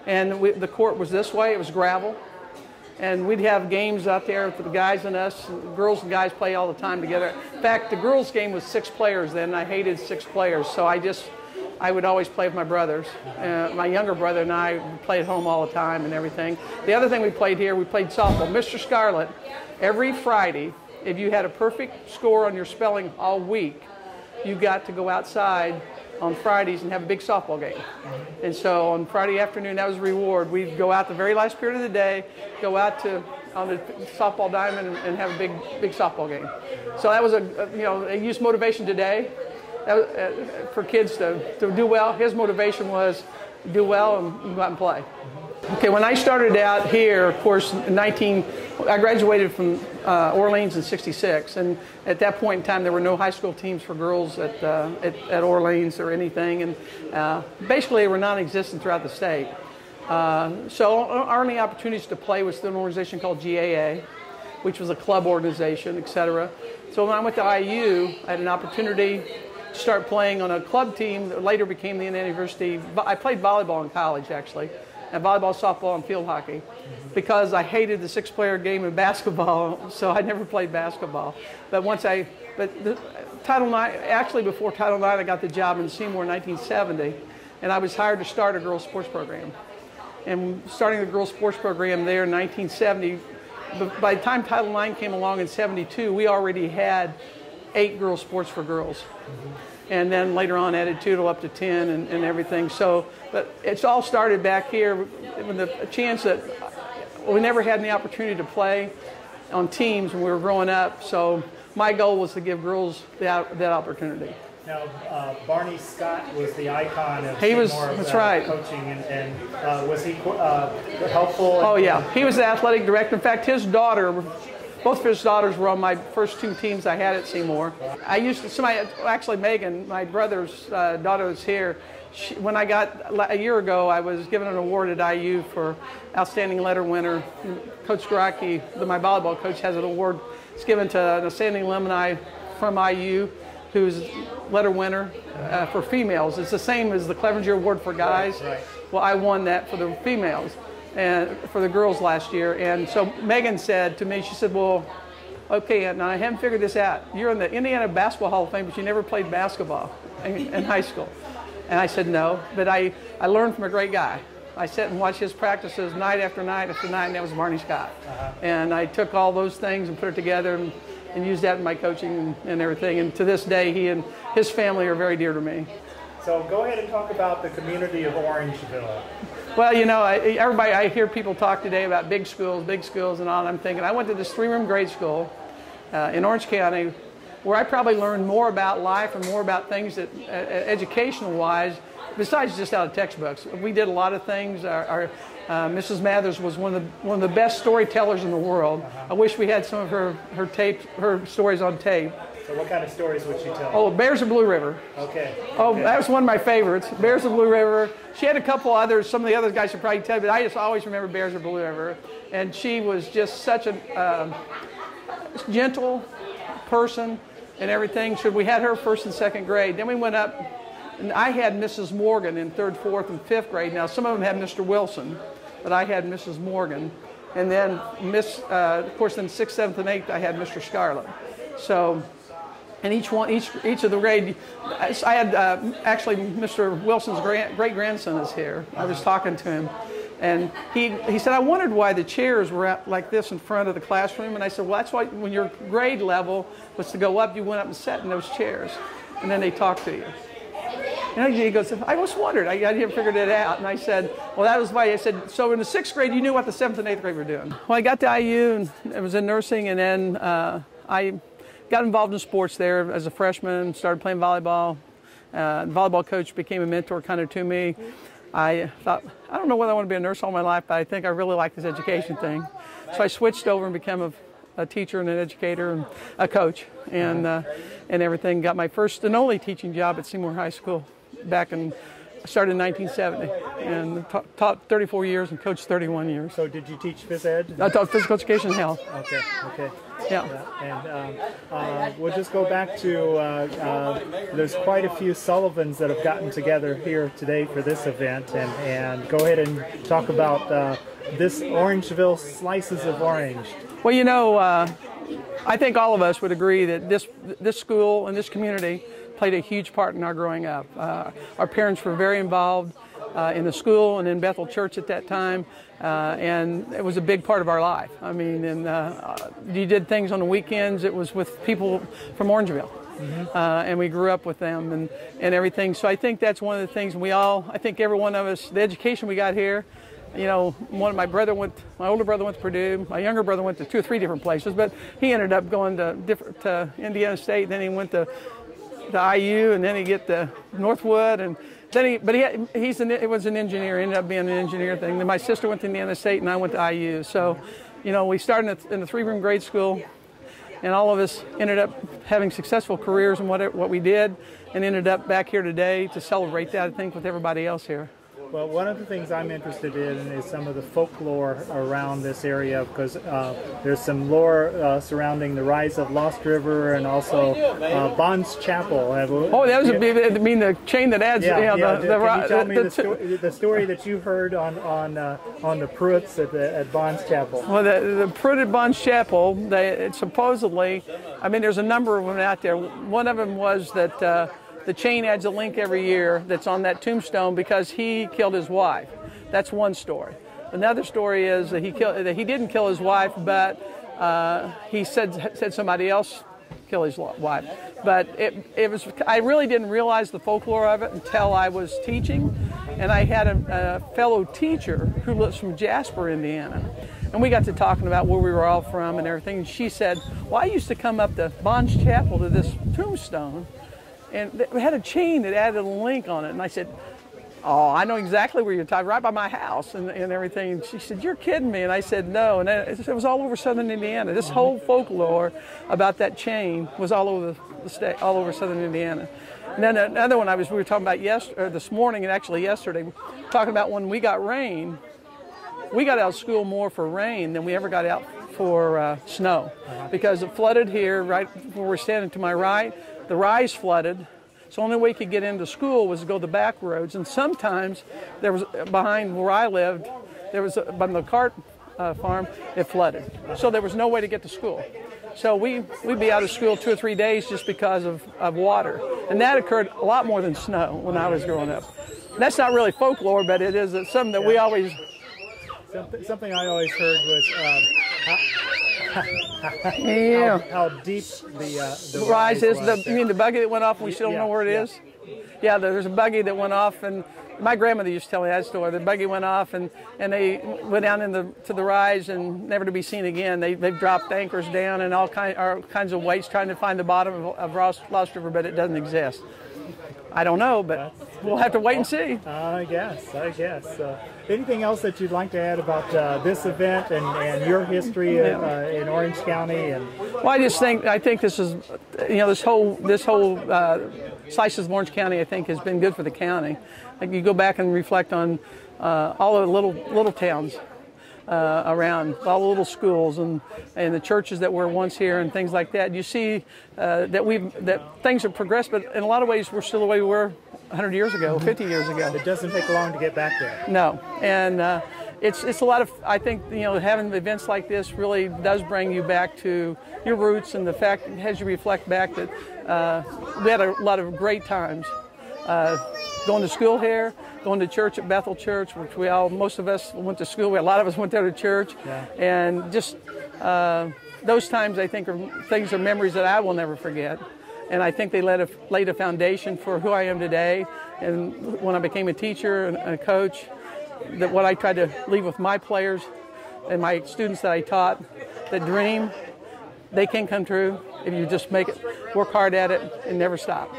And the court was this way, it was gravel. And we'd have games out there for the guys and us. Girls and guys play all the time together. In fact, the girls' game was 6 players then, and I hated 6 players. So I would always play with my brothers. My younger brother and I played at home all the time and everything. The other thing we played here, we played softball. Mr. Scarlett, every Friday, if you had a perfect score on your spelling all week, you got to go outside on Fridays and have a big softball game. And so on Friday afternoon, that was a reward. We'd go out the very last period of the day, go out on the softball diamond and have a big softball game. So that was a youth motivation today. That was, for kids to do well. His motivation was do well and go out and play. Okay, when I started out here, of course, I graduated from Orleans in '66, and at that point in time, there were no high school teams for girls at Orleans or anything, and basically they were non-existent throughout the state. So our only opportunities to play was through an organization called GAA, which was a club organization, etc. So when I went to IU, I had an opportunity to start playing on a club team that later became the Indiana University. I played volleyball in college, actually. And volleyball, softball, and field hockey, because I hated the 6-player game of basketball, so I never played basketball. But Title IX, actually before Title IX, I got the job in Seymour in 1970, and I was hired to start a girls' sports program. And starting the girls' sports program there in 1970, by the time Title IX came along in '72, we already had 8 girls' sports for girls. And then later on added 2 up to 10 and everything. So, but it's all started back here with the chance that we never had any opportunity to play on teams when we were growing up. So my goal was to give girls that opportunity. Now, Barney Scott was the icon of that's right. Coaching, and was he helpful? Oh yeah, he was the athletic director. In fact, his daughter. Both of his daughters were on my first 2 teams I had at Seymour. Actually Megan, my brother's daughter was here. When I got, a year ago, I was given an award at IU for Outstanding Letter Winner. Coach Garaki, my volleyball coach, has an award. It's given to an outstanding alumni from IU who's letter winner for females. It's the same as the Clevenger Award for guys. Right. Well, I won that for the females. And for the girls last year. And so Megan said to me, she said, well, okay, Aunt, now I haven't figured this out. You're in the Indiana Basketball Hall of Fame, but you never played basketball in high school. And I said, no, but I learned from a great guy. I sat and watched his practices night after night after night, and that was Barney Scott. And I took all those things and put it together and used that in my coaching and everything. And to this day, he and his family are very dear to me. So go ahead and talk about the community of Orangeville. Well, I hear people talk today about big schools and all, and I'm thinking, I went to this 3-room grade school in Orange County where I probably learned more about life and more about things that, educational-wise, besides just out of textbooks. We did a lot of things. Our Mrs. Mathers was one of the best storytellers in the world. I wish we had some of her stories on tape. So what kind of stories would she tell? Oh, Bears of Blue River. Okay. Oh, that was one of my favorites. Bears of Blue River. She had a couple others. Some of the other guys should probably tell you, but I just always remember Bears of Blue River. And she was just such a gentle person and everything. So we had her 1st and 2nd grade. Then we went up, and I had Mrs. Morgan in 3rd, 4th, and 5th grade. Now, some of them had Mr. Wilson, but I had Mrs. Morgan. And then, of course, in 6th, 7th, and 8th, I had Mr. Scarlett. So... And each of the grade, I had actually Mr. Wilson's great-grandson is here. I was talking to him, and he said, I wondered why the chairs were out like this in front of the classroom. And I said, well, that's why when your grade level was to go up, you went up and sat in those chairs, and then they talked to you. And he goes, I just wondered. I hadn't figured it out. And I said, well, that was why. I said, so in the 6th grade, you knew what the 7th and 8th grade were doing. Well, I got to IU, and I was in nursing, and then I got involved in sports there as a freshman, started playing volleyball. The volleyball coach became a mentor kind of to me. I thought, I don't know whether I want to be a nurse all my life, but I think I really like this education thing. So I switched over and became a teacher and an educator and a coach and everything. Got my first and only teaching job at Seymour High School started in 1970 and taught 34 years and coached 31 years. So did you teach phys ed? I taught physical education and health. Okay. Yeah. And we'll just go back to, there's quite a few Sullivans that have gotten together here today for this event, and go ahead and talk about this Orangeville Slices of Orange. Well, you know, I think all of us would agree that this school and this community played a huge part in our growing up. Our parents were very involved in the school and in Bethel Church at that time, and it was a big part of our life. I mean, and you did things on the weekends. It was with people from Orangeville, and we grew up with them and everything. So I think that's one of the things I think every one of us, the education we got here, you know, my older brother went to Purdue. My younger brother went to 2 or 3 different places, but he ended up going to Indiana State. Then he went to IU, and then he get to Northwood, and then he was an engineer. Ended up being an engineer thing. Then my sister went to Indiana State, and I went to IU. So, you know, we started in the 3-room grade school, and all of us ended up having successful careers in what we did, and ended up back here today to celebrate that, I think, with everybody else here. Well, one of the things I'm interested in is some of the folklore around this area, because there's some lore surrounding the rise of Lost River and also Bond's Chapel. Oh, that was the chain that adds. Can you tell me the story that you heard on the Pruitts at Bond's Chapel? Well, the Pruitt at Bond's Chapel, supposedly, I mean, there's a number of them out there. One of them was that the chain adds a link every year that's on that tombstone because he killed his wife. That's one story. Another story is that he didn't kill his wife, but he said somebody else killed his wife. But I really didn't realize the folklore of it until I was teaching, and I had a fellow teacher who lives from Jasper, Indiana. And we got to talking about where we were all from and everything. And she said, well, I used to come up to Bond's Chapel to this tombstone, and we had a chain that added a link on it. And I said, oh, I know exactly where you're talking, right by my house and everything. And she said, you're kidding me. And I said, no. And it was all over southern Indiana. This whole folklore about that chain was all over the state, all over southern Indiana. And then another one we were talking about this morning, and actually yesterday, talking about when we got rain. We got out of school more for rain than we ever got out for snow, because it flooded here right where we're standing to my right. The rise flooded, so the only way you could get into school was to go the back roads. And sometimes there was, behind where I lived, there was on the cart farm, it flooded. So there was no way to get to school. So we'd be out of school 2 or 3 days just because of water. And that occurred a lot more than snow when I was growing up. That's not really folklore, but it is something that we always... Something I always heard was how deep the rise is. was. You mean the buggy that went off and we still don't know where it is? Yeah, there's a buggy that went off, and my grandmother used to tell me that story. The buggy went off, and they went down to the rise and never to be seen again. They've dropped anchors down and all kinds of weights trying to find the bottom of Lost River, but it doesn't exist. I don't know, but we'll have to wait and see. I guess. Anything else that you'd like to add about this event and your history in Orange County? Well, I think this is, this whole Slices of Orange County, I think, has been good for the county. Like, you go back and reflect on all the little towns around, all the little schools and the churches that were once here and things like that. You see that things have progressed, but in a lot of ways we're still the way we were 100 years ago, 50 years ago. It doesn't take long to get back there. No, and it's a lot of, I think, having events like this really does bring you back to your roots, and the fact, as you reflect back, that we had a lot of great times going to school here, going to church at Bethel Church, which most of us went to school. A lot of us went there to church, and just those times, I think, are memories that I will never forget. And I think they laid a foundation for who I am today. And when I became a teacher and a coach, that what I tried to leave with my players and my students that I taught, that dream, they can come true if you just work hard at it and never stop.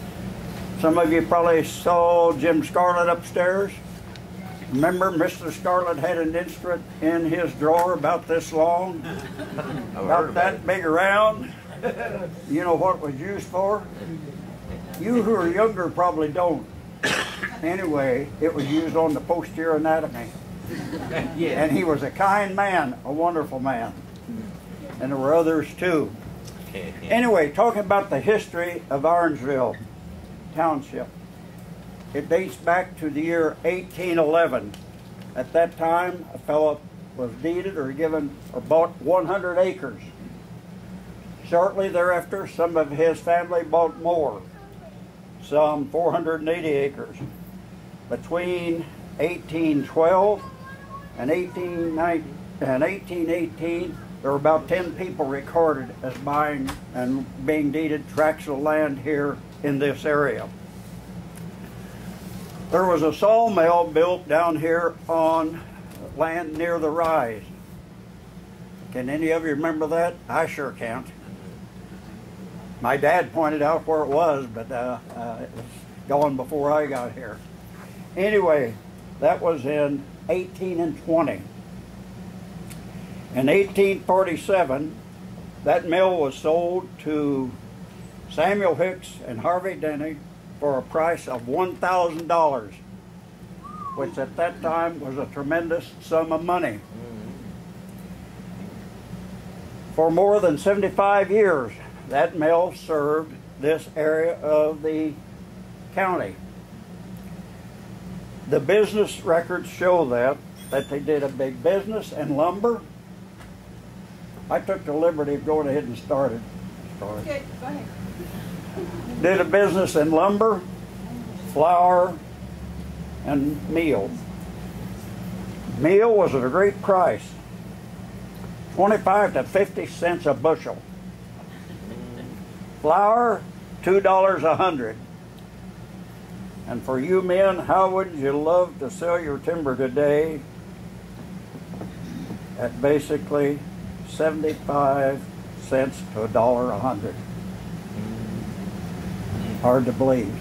Some of you probably saw Jim Scarlett upstairs. Remember, Mr. Scarlett had an instrument in his drawer about this long, about that big around. You know what it was used for? You who are younger probably don't. Anyway, it was used on the posterior anatomy. And he was a kind man, a wonderful man. and there were others too. Anyway, talking about the history of Orangeville Township, it dates back to the year 1811. At that time, a fellow was deeded or given or bought 100 acres. Shortly thereafter, some of his family bought more, some 480 acres. Between 1812 and 1818, there were about 10 people recorded as buying and being deeded tracts of land here in this area. There was a sawmill built down here on land near the rise. Can any of you remember that? I sure can't. My dad pointed out where it was, but it was going before I got here. Anyway, that was in 1820. In 1847, that mill was sold to Samuel Hicks and Harvey Denny for a price of $1,000, which at that time was a tremendous sum of money. For more than 75 years, that mill served this area of the county. The business records show that they did a big business in lumber. I took the liberty of going ahead and started. Okay, go ahead. Did a business in lumber, flour, and meal. Meal was at a great price, 25 to 50 cents a bushel. Flour, $2 a hundred. And for you men, how would you love to sell your timber today at basically 75 cents to $1 a hundred? Hard to believe.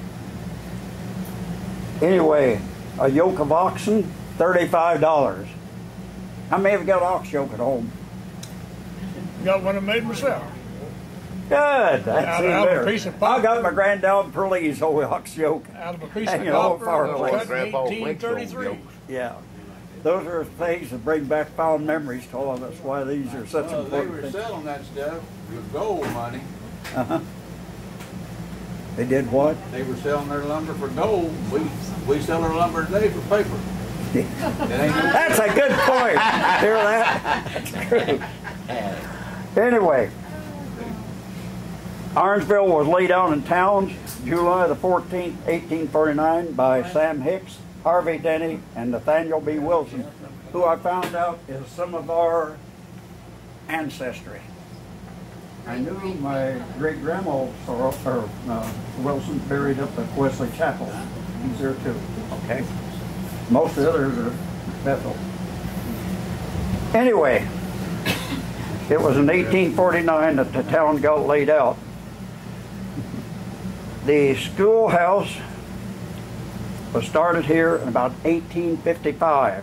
Anyway, a yoke of oxen, $35. How many of you got an ox yoke at home? Got one I made myself. Good. That's out of a piece of I got my granddad Pearlie's old ox yoke. Out of a piece of hanging over copper, fireplace. cut in 1833. Yeah. Those are things that bring back fond memories to all of us, why these are such Well, they important were things. selling that stuff with gold money. Uh-huh. They did what? They were selling their lumber for gold. We sell our lumber today for paper. That's a good point. Hear that? That's true. Anyway, Orangeville was laid out in towns July the 14th, 1849 by Sam Hicks, Harvey Denny, and Nathaniel B. Wilson, who I found out is some of our ancestry. I knew my great-grandma Wilson buried up at Wesley Chapel. He's there too, okay? Most of the others are Bethel. Anyway, it was in 1849 that the town got laid out. The schoolhouse was started here in about 1855.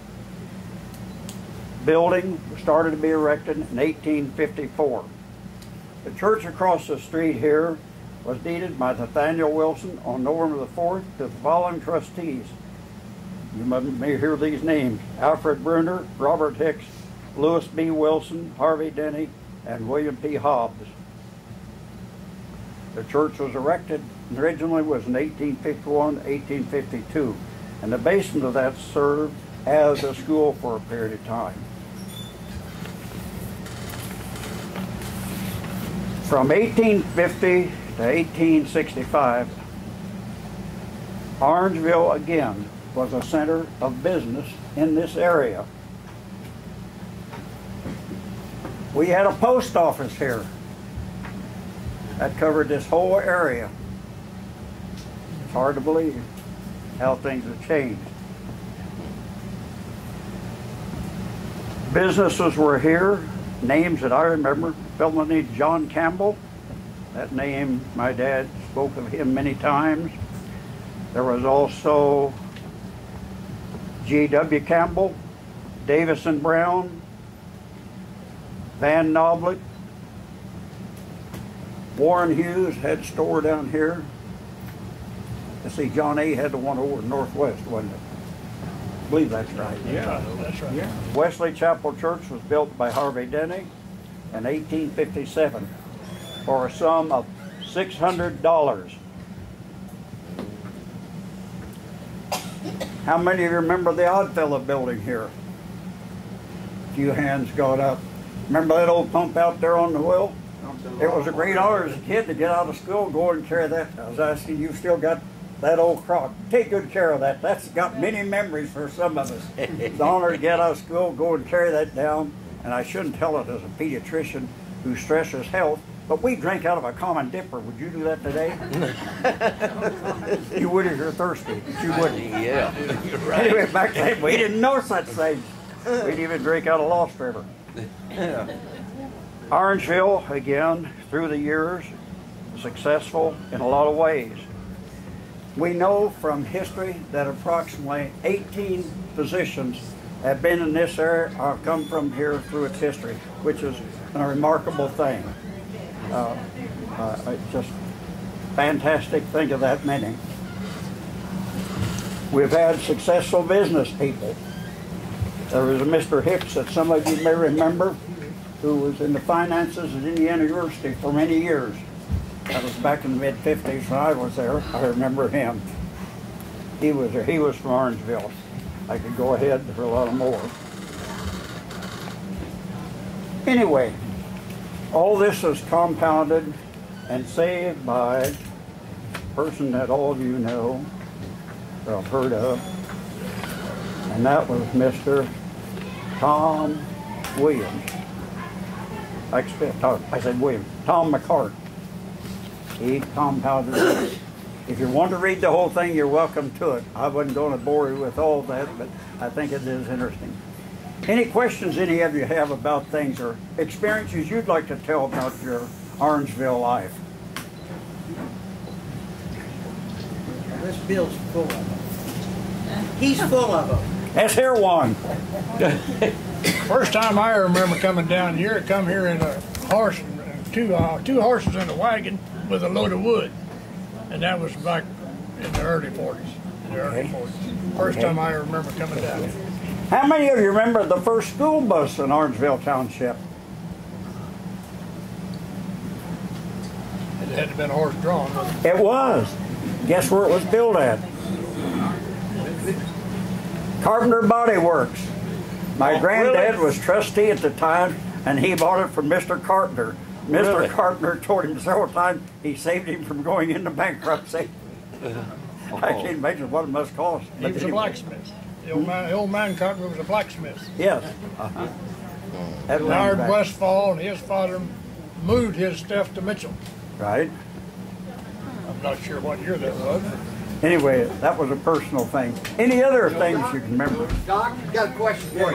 Building started to be erected in 1854. The church across the street here was deeded by Nathaniel Wilson on November the 4th to the following trustees. You may hear these names: Alfred Bruner, Robert Hicks, Lewis B. Wilson, Harvey Denny, and William P. Hobbs. The church was erected originally was in 1851, 1852, and the basement of that served as a school for a period of time. From 1850 to 1865, Orangeville again was a center of business in this area. We had a post office here that covered this whole area. It's hard to believe how things have changed. Businesses were here, names that I remember. A fellow named John Campbell. That name, my dad spoke of him many times. There was also G.W. Campbell, Davison Brown, Van Noblet, Warren Hughes had a store down here. Let's see, John A. had the one over northwest, wasn't it? I believe that's right. Yeah, that's right. Yeah. Wesley Chapel Church was built by Harvey Denny. in 1857 for a sum of $600. How many of you remember the Oddfellow building here? A few hands got up. Remember that old pump out there on the wheel? It was a great honor as a kid to get out of school, go and carry that. I was asking, you've still got that old crock. Take good care of that. That's got many memories for some of us. It's an honor to get out of school, go and carry that down. And I shouldn't tell it as a pediatrician who stresses health, but we drink out of a common dipper. Would you do that today? You would if you're thirsty, but you wouldn't. Yeah, you're right. Anyway, back then we didn't know such things. We'd even drink out of Lost River. Orangeville, again, through the years, successful in a lot of ways. We know from history that approximately 18 physicians have been in this area or come from here through its history, which is a remarkable thing. Just fantastic, think of that many. We've had successful business people. There was a Mr. Hicks that some of you may remember, who was in the finances at Indiana University for many years. That was back in the mid-50s when I was there. I remember him. He was from Orangeville. I could go ahead for a lot more. Anyway, all this is compounded and saved by a person that all of you know, or have heard of, and that was Mr. Tom Williams. I said Williams. Tom McCart. He compounded this. If you want to read the whole thing, you're welcome to it. I wasn't going to bore you with all that, but I think it is interesting. Any questions any of you have about things or experiences you'd like to tell about your Orangeville life? This Bill's full of them. He's full of them. Let's hear one. First time I remember coming down here, I come here in a horse, two horses in a wagon with a load of wood. And that was back in the early 40s. First time I remember coming down here. How many of you remember the first school bus in Orangeville Township? It had to have been horse drawn, wasn't it? It was. Guess where it was built at? Carpenter Body Works. My granddad was trustee at the time, and he bought it from Mr. Carpenter. Mr. Carpenter told him several times he saved him from going into bankruptcy. I can't imagine what it must cost. He was a blacksmith. The old man Carpenter was a blacksmith. Yes. He hired Westfall, and his father moved his stuff to Mitchell. Right. I'm not sure what year that was. Anyway, that was a personal thing. Any other things you can remember? Doc, I've got a question for you.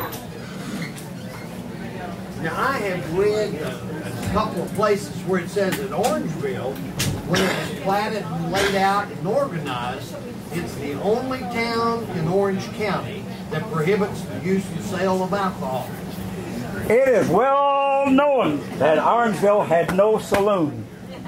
Now, I have read a couple of places where it says that Orangeville, when it was platted and laid out and organized, it's the only town in Orange County that prohibits the use and sale of alcohol. It is well known that Orangeville had no saloon.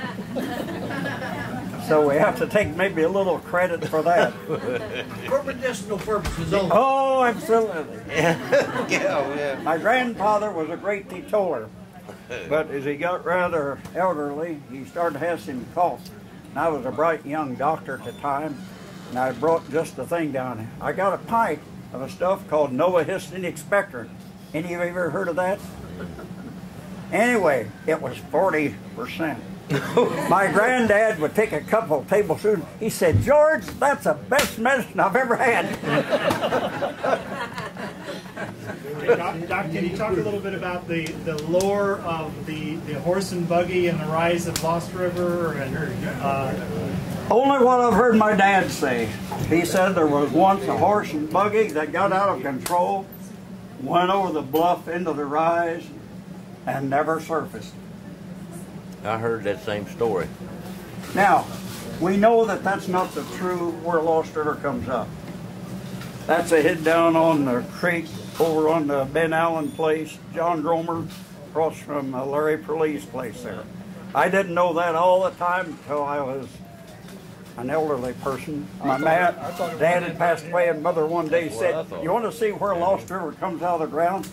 So we have to take maybe a little credit for that. For medicinal purposes only. Oh, absolutely. Yeah. My grandfather was a great teetotaler, but as he got rather elderly, he started having coughs. And I was a bright young doctor at the time, and I brought just the thing down. I got a pint of a stuff called Novohistamine expectorant. Any of you ever heard of that? Anyway, it was 40%. My granddad would take a couple of tablespoons. He said, "George, that's the best medicine I've ever had." Doc, can you talk a little bit about the lore of the horse and buggy and the rise of Lost River? And Only what I've heard my dad say. He said there was once a horse and buggy that got out of control, went over the bluff into the rise, and never surfaced. I heard that same story. Now, we know that that's not the true where Lost River comes up. That's a hit down on the creek over on the Ben Allen place, John Dromer, across from Larry Perlee's place there. I didn't know that all the time until I was an elderly person. My dad had passed away, and Mother one day said, "You want to see where Lost River comes out of the ground?"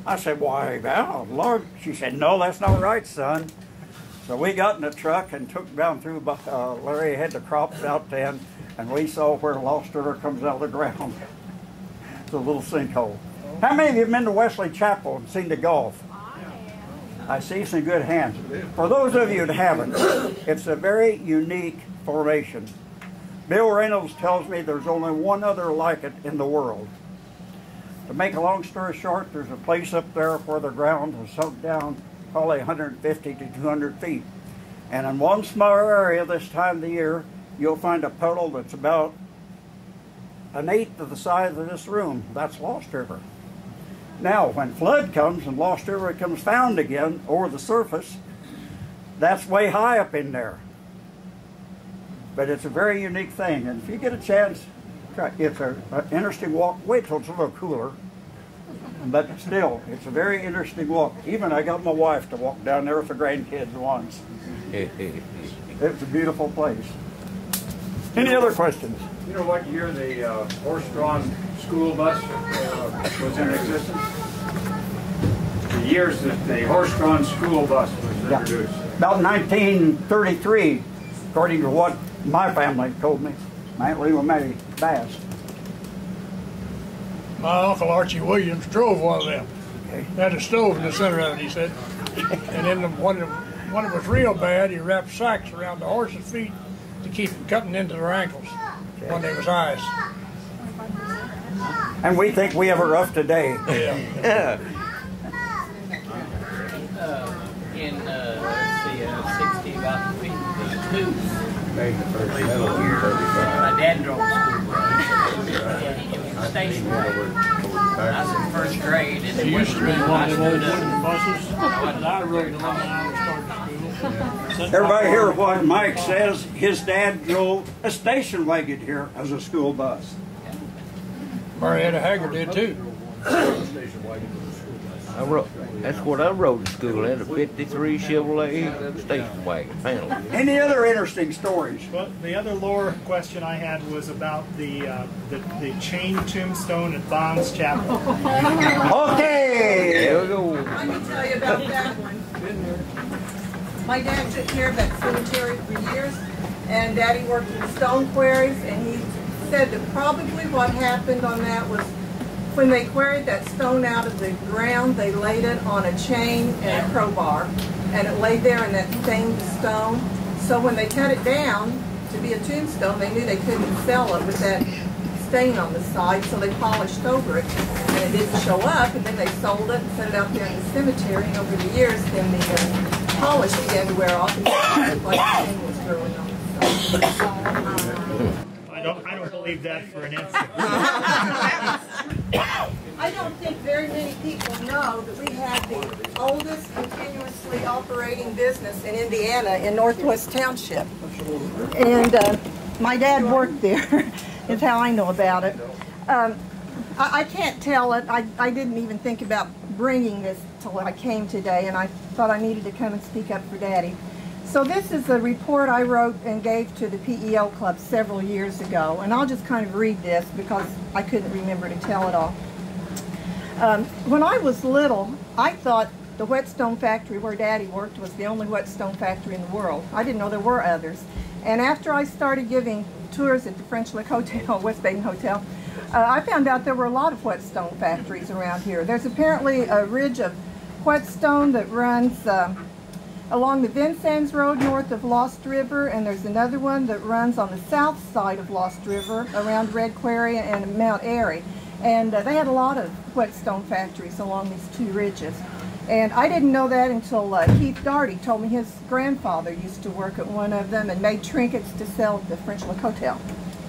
I said, why, well, Lord. She said, no, that's not right, son. So we got in the truck and took down through, Larry had the crops out then, and we saw where Lost River comes out of the ground. It's a little sinkhole. How many of you have been to Wesley Chapel and seen the Gulf? I see some good hands. For those of you that haven't, it's a very unique formation. Bill Reynolds tells me there's only one other like it in the world. To make a long story short, there's a place up there where the ground was sunk down probably 150 to 200 feet. And in one smaller area this time of the year, you'll find a puddle that's about 1/8 of the size of this room. That's Lost River. Now, when flood comes and Lost River comes found again over the surface, that's way high up in there. But it's a very unique thing. And if you get a chance, it's an interesting walk. Wait till it's a little cooler. But still, it's a very interesting walk. Even I got my wife to walk down there with the grandkids once. It's a beautiful place. Any other questions? You know what year the horse-drawn school bus was in existence? The years that the horse-drawn school bus was introduced. About 1933, according to what my family told me. My Aunt Lila Mae Bass. My Uncle Archie Williams drove one of them. Okay. Had a stove in the center of it, he said. And then when it was real bad, he wrapped sacks around the horses' feet to keep them cutting into their ankles when they was ice. And we think we have it rough today. Yeah. In let's see, 60, about 52. My dad drove the station wagon. I was in first grade. And It used to be one of them old wooden buses, and I rode them when I was starting school. Everybody hear what Mike says? His dad drove a station wagon here as a school bus. Marietta Haggard did too. That's what I rode to school in, a 53 Chevrolet station wagon panel. Any other interesting stories? Well, the other lore question I had was about the chain tombstone at Bond's Chapel. Okay! There we go. I can tell you about that one. My dad took care of that cemetery for years, and Daddy worked in stone quarries, and he said that probably what happened on that was when they quarried that stone out of the ground, they laid it on a chain and a crowbar, and it laid there in that stained stone. So when they cut it down to be a tombstone, they knew they couldn't sell it with that stain on the side, so they polished over it, and it didn't show up, and then they sold it and set it out there in the cemetery, and over the years, then the polish began to wear off, and it looked like the stain was growing on the side. I don't believe that for an instant. I don't think very many people know that we have the oldest continuously operating business in Indiana in Northwest Township. And my dad worked there, is how I know about it. I can't tell it. I didn't even think about bringing this till I came today, and I thought I needed to come and speak up for Daddy. So this is a report I wrote and gave to the PEO Club several years ago, and I'll just kind of read this because I couldn't remember to tell it all. When I was little, I thought the whetstone factory where Daddy worked was the only whetstone factory in the world. I didn't know there were others. And after I started giving tours at the French Lick Hotel, West Baden Hotel, I found out there were a lot of whetstone factories around here. There's apparently a ridge of whetstone that runs along the Vincennes Road north of Lost River, and there's another one that runs on the south side of Lost River around Red Quarry and Mount Airy. And they had a lot of whetstone factories along these two ridges. And I didn't know that until Keith Daugherty told me his grandfather used to work at one of them and made trinkets to sell at the French Lick Hotel.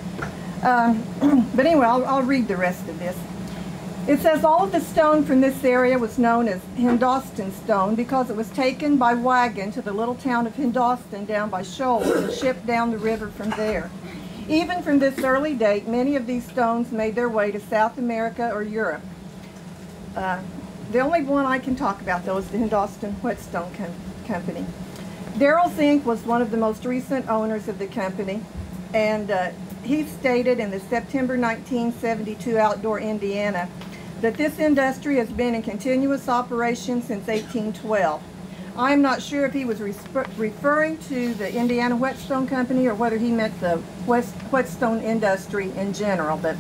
But anyway, I'll read the rest of this. It says all of the stone from this area was known as Hindostan stone because it was taken by wagon to the little town of Hindostan down by Shoals and shipped down the river from there. Even from this early date, many of these stones made their way to South America or Europe. The only one I can talk about, though, is the Hindostan Whetstone Company. Darrell Zink was one of the most recent owners of the company, and he stated in the September 1972 Outdoor Indiana that this industry has been in continuous operation since 1812. I am not sure if he was referring to the Indiana Whetstone Company or whether he meant the whetstone industry in general, but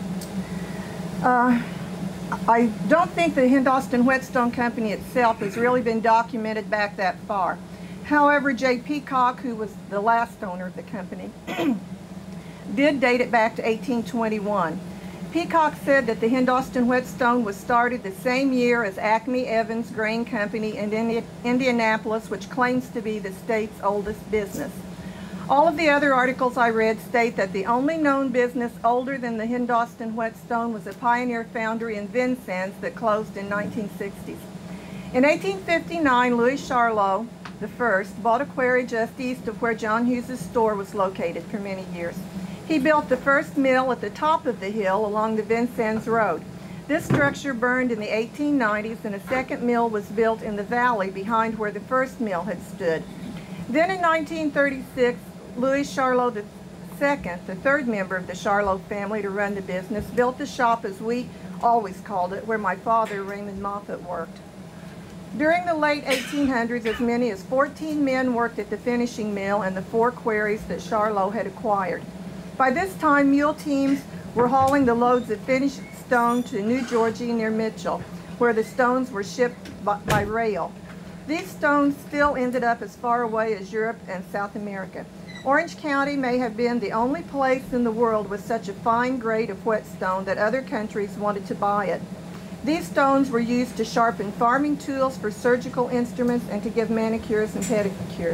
I don't think the Hindostan Whetstone Company itself has really been documented back that far. However, J. Peacock, who was the last owner of the company, did date it back to 1821. Peacock said that the Hindostan Whetstone was started the same year as Acme Evans Grain Company in Indianapolis, which claims to be the state's oldest business. All of the other articles I read state that the only known business older than the Hindostan Whetstone was a Pioneer foundry in Vincennes that closed in 1960s. In 1859, Louis Charlot I bought a quarry just east of where John Hughes' store was located for many years. He built the first mill at the top of the hill along the Vincennes Road. This structure burned in the 1890s, and a second mill was built in the valley behind where the first mill had stood. Then in 1936, Louis Charlot II, the third member of the Charlot family to run the business, built the shop, as we always called it, where my father, Raymond Moffett, worked. During the late 1800s, as many as 14 men worked at the finishing mill and the 4 quarries that Charlot had acquired. By this time, mule teams were hauling the loads of finished stone to New Georgia near Mitchell, where the stones were shipped by rail. These stones still ended up as far away as Europe and South America. Orange County may have been the only place in the world with such a fine grade of whetstone that other countries wanted to buy it. These stones were used to sharpen farming tools, for surgical instruments, and to give manicures and pedicures.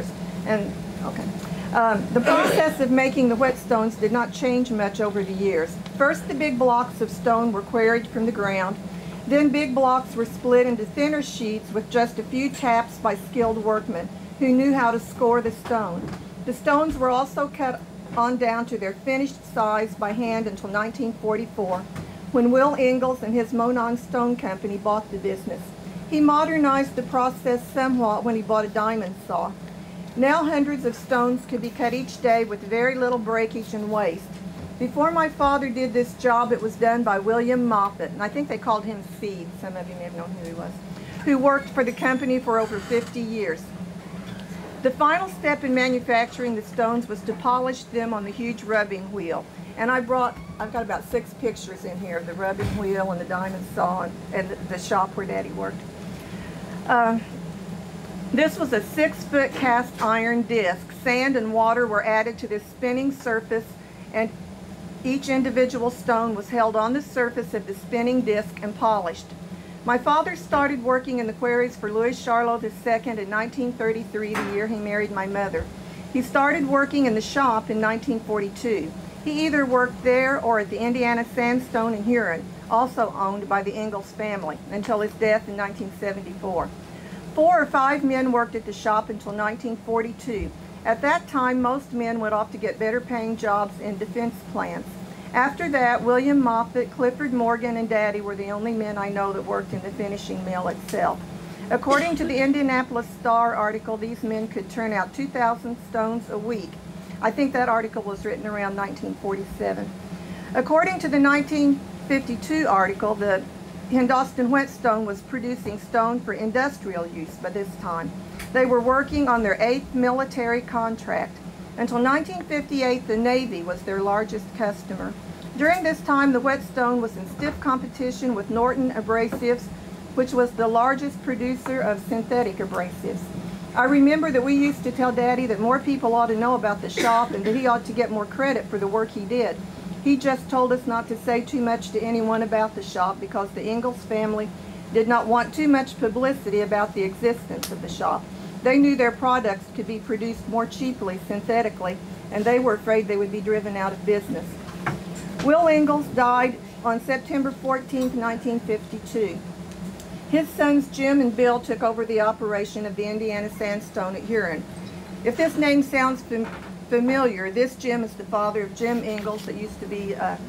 The process of making the whetstones did not change much over the years. First, the big blocks of stone were quarried from the ground. Then big blocks were split into thinner sheets with just a few taps by skilled workmen who knew how to score the stone. The stones were also cut on down to their finished size by hand until 1944, when Will Ingalls and his Monon Stone Company bought the business. He modernized the process somewhat when he bought a diamond saw. Now hundreds of stones could be cut each day with very little breakage and waste. Before my father did this job, it was done by William Moffett, and I think they called him Seed, some of you may have known who he was, who worked for the company for over 50 years. The final step in manufacturing the stones was to polish them on the huge rubbing wheel. And I've got about 6 pictures in here of the rubbing wheel and the diamond saw and the shop where Daddy worked. This was a 6-foot cast iron disc. Sand and water were added to this spinning surface, and each individual stone was held on the surface of the spinning disc and polished. My father started working in the quarries for Louis Charlot II in 1933, the year he married my mother. He started working in the shop in 1942. He either worked there or at the Indiana Sandstone in Huron, also owned by the Ingalls family, until his death in 1974. 4 or 5 men worked at the shop until 1942. At that time, most men went off to get better paying jobs in defense plants. After that, William Moffett, Clifford Morgan, and Daddy were the only men I know that worked in the finishing mill itself. According to the Indianapolis Star article, these men could turn out 2,000 stones a week. I think that article was written around 1947. According to the 1952 article, the Hindostan Whetstone was producing stone for industrial use by this time. They were working on their 8th military contract. Until 1958, the Navy was their largest customer. During this time, the Whetstone was in stiff competition with Norton Abrasives, which was the largest producer of synthetic abrasives. I remember that we used to tell Daddy that more people ought to know about the shop and that he ought to get more credit for the work he did. He just told us not to say too much to anyone about the shop because the Ingalls family did not want too much publicity about the existence of the shop. They knew their products could be produced more cheaply synthetically, and they were afraid they would be driven out of business. Will Ingalls died on September 14, 1952. His sons Jim and Bill took over the operation of the Indiana Sandstone at Huron. If this name sounds familiar, this Jim is the father of Jim Ingalls that used to be at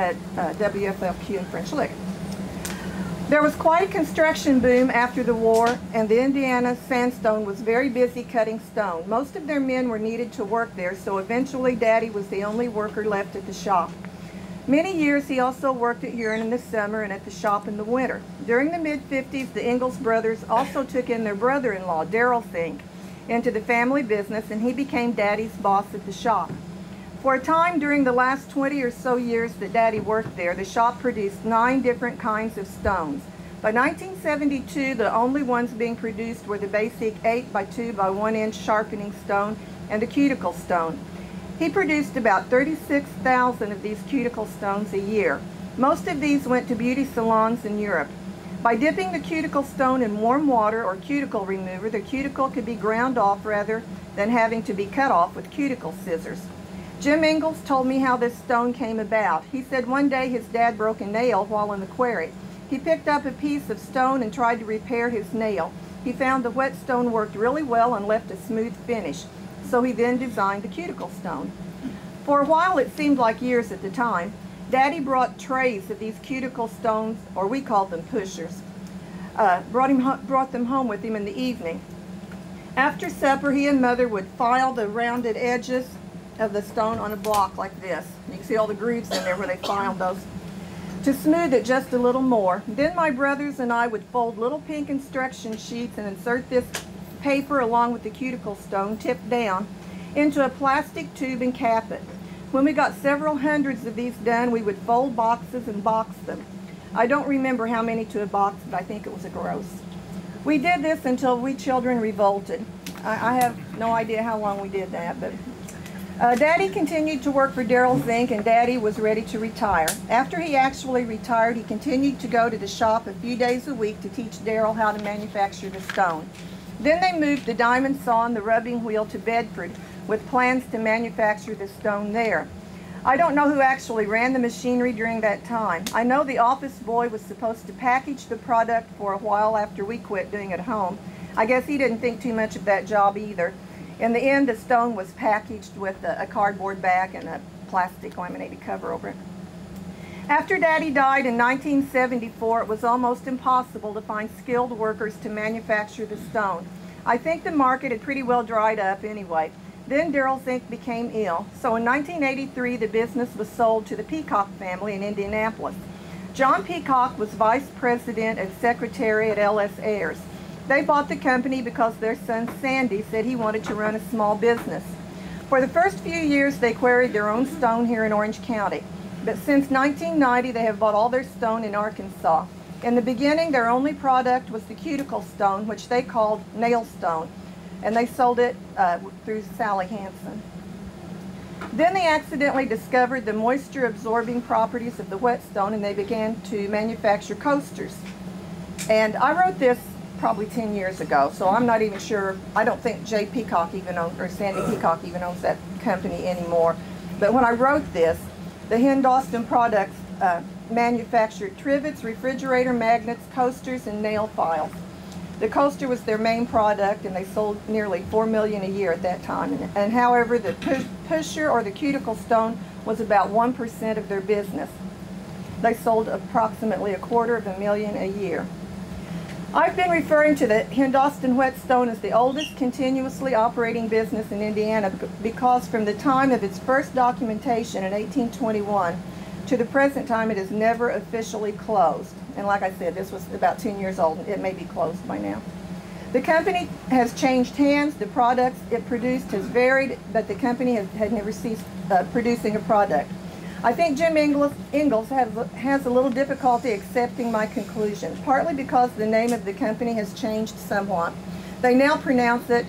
WFLQ in French Lick. There was quite a construction boom after the war, and the Indiana Sandstone was very busy cutting stone. Most of their men were needed to work there, so eventually Daddy was the only worker left at the shop. Many years he also worked at Huron in the summer and at the shop in the winter. During the mid-50s, the Ingalls brothers also took in their brother-in-law, Darrell Fink, into the family business, and he became Daddy's boss at the shop. For a time during the last 20 or so years that Daddy worked there, the shop produced 9 different kinds of stones. By 1972, the only ones being produced were the basic 8 by 2 by 1 inch sharpening stone and the cuticle stone. He produced about 36,000 of these cuticle stones a year. Most of these went to beauty salons in Europe. By dipping the cuticle stone in warm water or cuticle remover, the cuticle could be ground off rather than having to be cut off with cuticle scissors. Jim Ingalls told me how this stone came about. He said one day his dad broke a nail while in the quarry. He picked up a piece of stone and tried to repair his nail. He found the wet stone worked really well and left a smooth finish. So he then designed the cuticle stone. For a while, it seemed like years at the time, Daddy brought trays of these cuticle stones, or we called them pushers, brought them home with him in the evening. After supper, he and Mother would file the rounded edges of the stone on a block like this. You can see all the grooves in there where they filed those. To smooth it just a little more, then my brothers and I would fold little pink instruction sheets and insert this paper along with the cuticle stone tipped down into a plastic tube and cap it. When we got several hundreds of these done, we would fold boxes and box them. I don't remember how many to a box, but I think it was a gross. We did this until we children revolted. I have no idea how long we did that, but Daddy continued to work for Darrell Fink, and Daddy was ready to retire. After he actually retired, he continued to go to the shop a few days a week to teach Darrell how to manufacture the stone. Then they moved the diamond saw and the rubbing wheel to Bedford with plans to manufacture the stone there. I don't know who actually ran the machinery during that time. I know the office boy was supposed to package the product for a while after we quit doing it at home. I guess he didn't think too much of that job either. In the end, the stone was packaged with a cardboard bag and a plastic laminated cover over it. After Daddy died in 1974, it was almost impossible to find skilled workers to manufacture the stone. I think the market had pretty well dried up anyway. Then Darrell Fink became ill, so in 1983 the business was sold to the Peacock family in Indianapolis. John Peacock was vice president and secretary at L.S. Ayers. They bought the company because their son Sandy said he wanted to run a small business. For the first few years they quarried their own stone here in Orange County, but since 1990 they have bought all their stone in Arkansas. In the beginning their only product was the cuticle stone, which they called nail stone, and they sold it through Sally Hansen. Then they accidentally discovered the moisture absorbing properties of the whetstone, and they began to manufacture coasters. And I wrote this probably 10 years ago, so I'm not even sure. I don't think Jay Peacock even owns, or Sandy Peacock even owns that company anymore. But when I wrote this, the Hindostan products manufactured trivets, refrigerator magnets, coasters, and nail files. The coaster was their main product, and they sold nearly $4 million a year at that time. And however, the pusher or the cuticle stone was about 1% of their business. They sold approximately $250,000 a year. I've been referring to the Hindostan whetstone as the oldest continuously operating business in Indiana because from the time of its first documentation in 1821 to the present time it has never officially closed. And like I said, this was about 10 years old, and it may be closed by now. The company has changed hands, the products it produced has varied, but the company had never ceased producing a product. I think Jim Ingalls has a little difficulty accepting my conclusion, partly because the name of the company has changed somewhat. They now pronounce it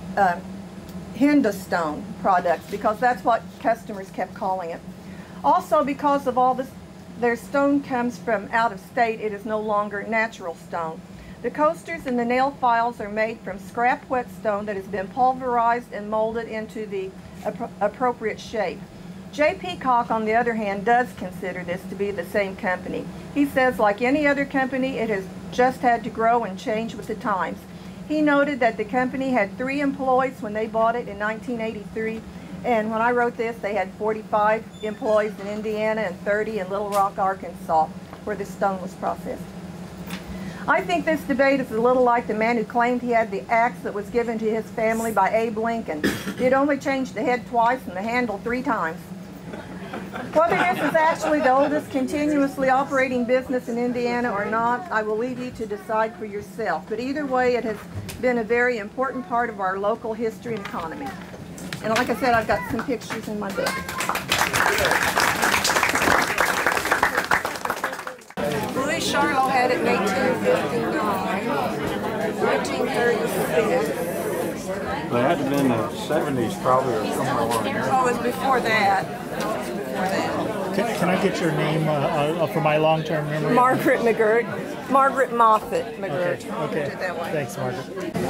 Hindostan products because that's what customers kept calling it. Also, because of all this, their stone comes from out of state, it is no longer natural stone. The coasters and the nail files are made from scrap whetstone that has been pulverized and molded into the appropriate shape. Jay Peacock, on the other hand, does consider this to be the same company. He says, like any other company, it has just had to grow and change with the times. He noted that the company had 3 employees when they bought it in 1983, and when I wrote this, they had 45 employees in Indiana and 30 in Little Rock, Arkansas, where the stone was processed. I think this debate is a little like the man who claimed he had the axe that was given to his family by Abe Lincoln. It only changed the head twice and the handle 3 times. Whether this is actually the oldest continuously operating business in Indiana or not, I will leave you to decide for yourself. But either way, it has been a very important part of our local history and economy. And like I said, I've got some pictures in my book. Louis Charlot had it in 1859, 1936. They had to have been in the 70s probably or somewhere along there. Oh, it was before that. Can I get your name for my long-term memory? Margaret McGirt. Margaret Moffett McGirt. Okay. Thanks, Margaret.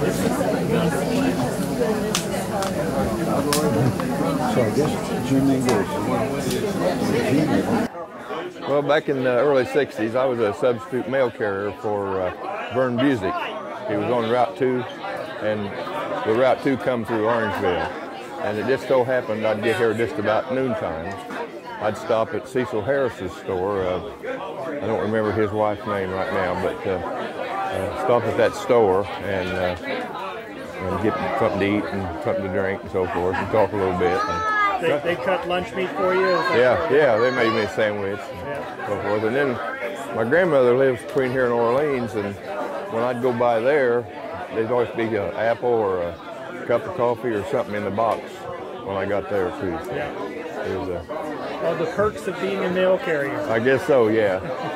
So I guess Jim English. Well, back in the early 60s, I was a substitute mail carrier for Vern Busick. He was on Route 2, and the Route 2 come through Orangeville. And it just so happened I'd get here just about noontime. I'd stop at Cecil Harris's store. I don't remember his wife's name right now, but stop at that store and get something to eat and something to drink and so forth, and talk a little bit. They cut lunch meat for you? Yeah, they made me a sandwich and so forth. And then my grandmother lives between here and Orleans, and when I'd go by there, there'd always be an apple or a cup of coffee or something in the box when I got there too. Yeah. It was the perks of being a mail carrier. I guess so, yeah.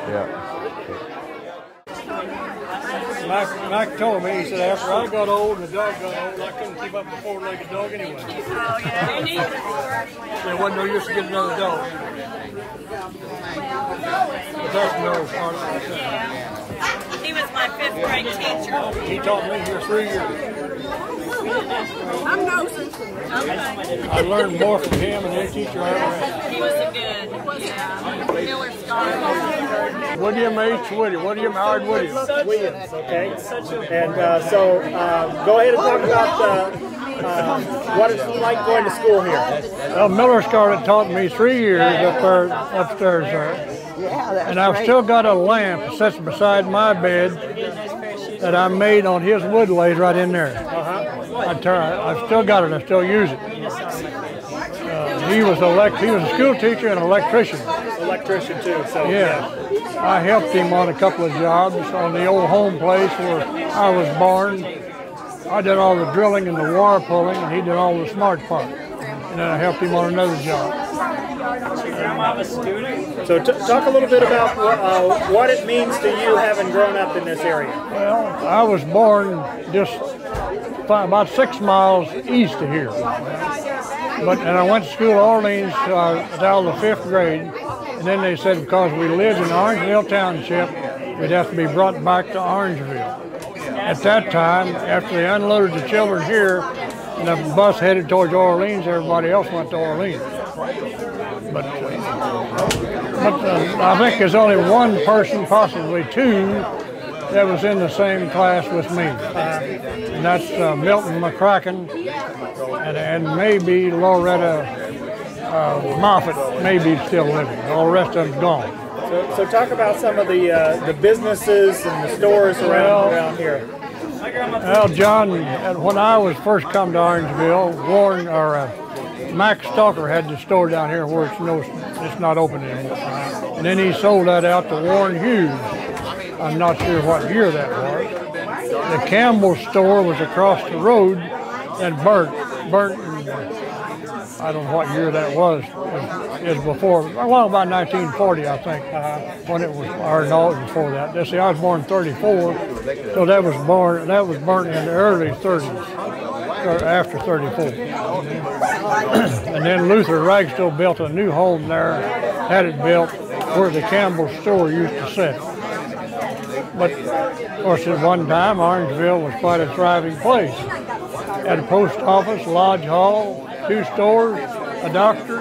Mike told me, he said, after I got old and the dog got old, I couldn't keep up with a four-legged dog anyway. Oh, yeah. There wasn't no use to get another dog. But that's another part of the thing. He was my 5th grade teacher. He taught me here 3 years. I'm nosing. I learned more from him and any teacher I ever had. He was a good, Miller Scholar. William H. Woody. William Howard Williams. Williams, okay. And so go ahead and talk about what it's like going to school here. Well, Miller Scarlett taught me 3 years up there, upstairs there. And I've still got a lamp that sits beside my bed that I made on his wood lathe right in there. I've still got it. I still use it. He was a school teacher and electrician. Electrician too. So yeah. I helped him on a couple of jobs on the old home place where I was born. I did all the drilling and the wire pulling, and he did all the smart part. And then I helped him on another job. So talk a little bit about what it means to you having grown up in this area. Well, I was born just about 6 miles east of here. And I went to school in Orleans until the 5th grade. And then they said because we lived in Orangeville Township, we'd have to be brought back to Orangeville. At that time, after they unloaded the children here, and the bus headed towards Orleans, everybody else went to Orleans. But I think there's only one person, possibly two, that was in the same class with me. And that's Milton McCracken and maybe Loretta Moffett, maybe still living. All the rest of them's gone. So talk about some of the businesses and the stores around here. Well, John, when I was first come to Orangeville, Max Stalker had the store down here where it's not open anymore. And then he sold that out to Warren Hughes. I'm not sure what year that was. The Campbell store was across the road and burnt. I don't know what year that was. It was before, well, about 1940, I think, when it was, or no, it was before that. See, I was born in 34, so that was burnt in the early 30s, or after 34. And then Luther Ragsdale built a new home there, had it built where the Campbell store used to sit. But, of course, at one time, Orangeville was quite a thriving place. Had a post office, lodge hall, 2 stores, a doctor,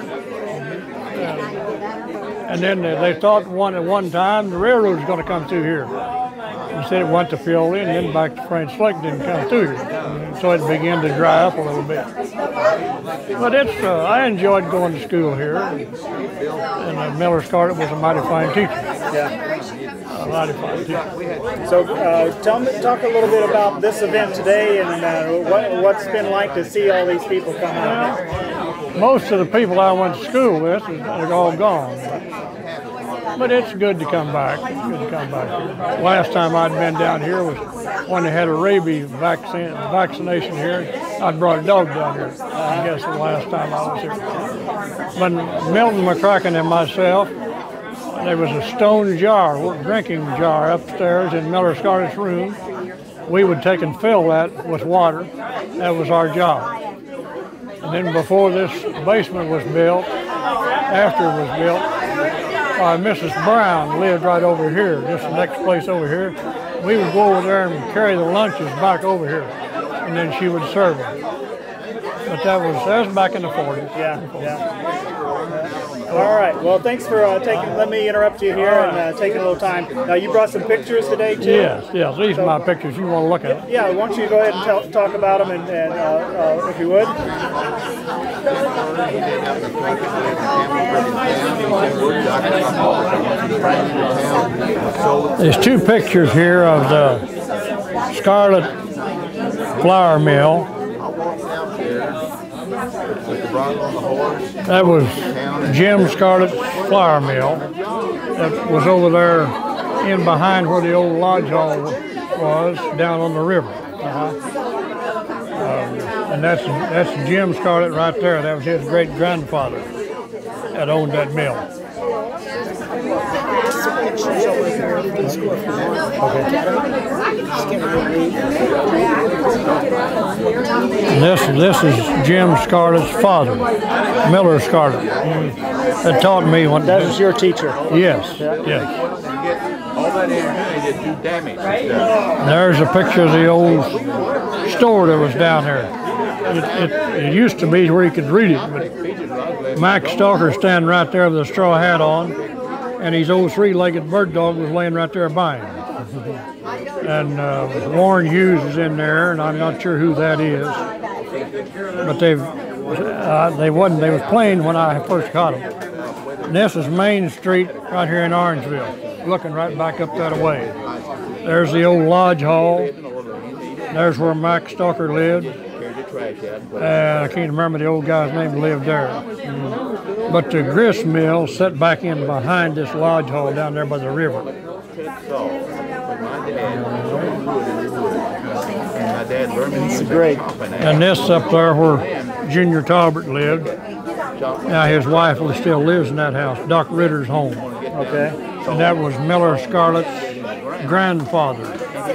and then they thought at one time the railroad was going to come through here. Instead it went to Peoria and then back to French Lick, didn't come through here. So it began to dry up a little bit. But I enjoyed going to school here, and Miller Scarlett was a mighty fine teacher. Yeah. A mighty fine teacher. So talk a little bit about this event today and what's been like to see all these people come out. most of the people I went to school with are all gone. But it's good to come back. It's good to come back. Last time I'd been down here was when they had a rabies vaccination here. I'd brought a dog down here. I guess the last time I was here. But Milton McCracken and myself, there was a stone jar, a drinking jar upstairs in Miller Scarlett's room. We would take and fill that with water. That was our job. And then before this basement was built, after it was built, Mrs. Brown lived right over here, just the next place over here. We would go over there and carry the lunches back over here, and then she would serve them. But that was back in the 40s. Yeah. All right. Well, thanks for let me interrupt you here and taking a little time. Now, you brought some pictures today, too? Yes. These are my pictures. You want to look at them? Yeah. Why don't you go ahead and talk about them, and if you would. There's two pictures here of the Scarlett Flour Mill. That was Jim Scarlett's flour mill. That was over there in behind where the old lodge hall was, down on the river. And that's Jim Scarlett right there. That was his great-grandfather that owned that mill. This is Jim Scarlett's father, Miller Scarlett. That taught me when. That was your teacher. Yes. All that energy did do damage. There's a picture of the old store that was down there. It used to be where you could read it, but Mac Stalker standing right there with a straw hat on, and his old three-legged bird dog was laying right there by him. And Warren Hughes is in there, and I'm not sure who that is. But they was playing when I first caught them. And this is Main Street right here in Orangeville, looking right back up that way. There's the old lodge hall. There's where Mac Stalker lived. I can't remember the old guy's name that lived there. But the grist mill set back in behind this lodge hall down there by the river. It's great. And this up there where Junior Talbert lived. Now his wife still lives in that house, Doc Ritter's home. Okay. And that was Miller Scarlett's grandfather.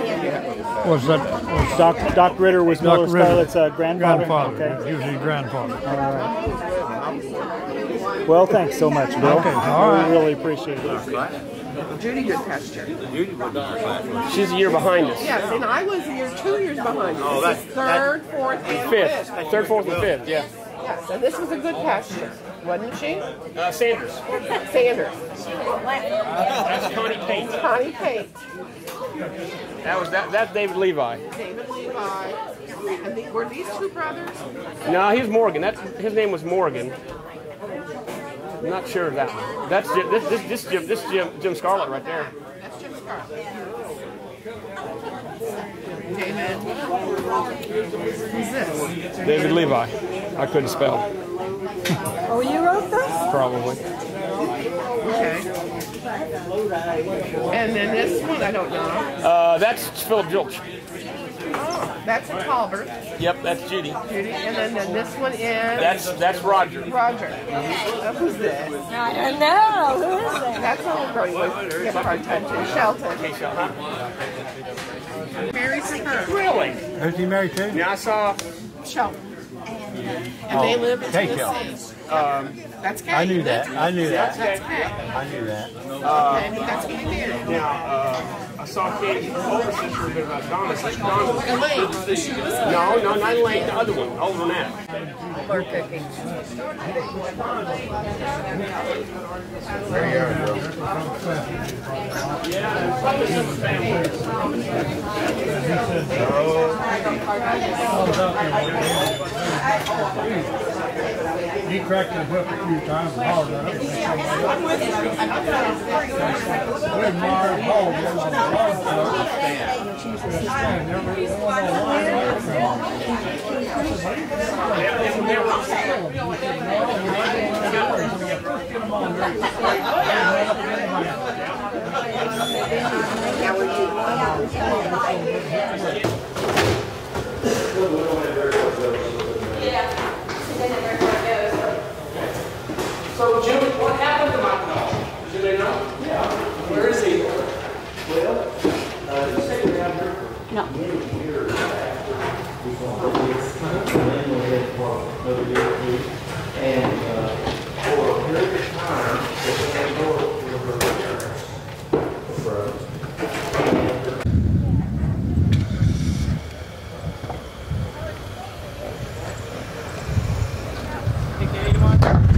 Doc Ritter was Miller Scarlett's grandfather? Okay. He was his grandfather. All right. Well, thanks so much, Bill. Okay, all right. We really appreciate it. Judy did pasture. She's a year behind us. Yes, and I was 2 years behind us. Oh, that's third, fourth, and fifth. Third, fourth, and fifth, yeah. Yes, and this was a good pasture, wasn't she? Sanders. Sanders. That's Connie Pate. Connie Pate. That's David Levi. David Levi. And were these two brothers? No, he was Morgan. His name was Morgan. I'm not sure of that one. That's Jim Scarlett right there. That's Jim Scarlett. David. Who's this? David Levi. I couldn't spell. Oh, you wrote this? Probably. Okay. And then this one, I don't know. That's Philip Jilch. Oh, that's Talbert. Yep, that's Judy. Judy, and then this one is... That's Roger. Roger. Who's this? I don't know. Who is that? That's a little girl you would give a hard time to. Shelton. Hey, Shelton. Married to her. Really? Who's he married to? Yeah, I saw... Shelton. And they live in Tennessee. That's Kay. I knew that. That's Kay. I knew that. And that's getting married. Now, I saw Kate's older sister a bit about Donna. Elaine. She was No, not Elaine. The other one. Older than that. Or cooking. There you are, Joe. He cracked his whip a few times and hollered at it. Big Myers Hall was on the log truck. Stand there, but it wasn't a line away from him. So, Jim, what happened to my dog? Do they know? Yeah. Where is he? Well, he's stayed down here for many years after we got and for a period of time, they went north to her parents. Hey, you want?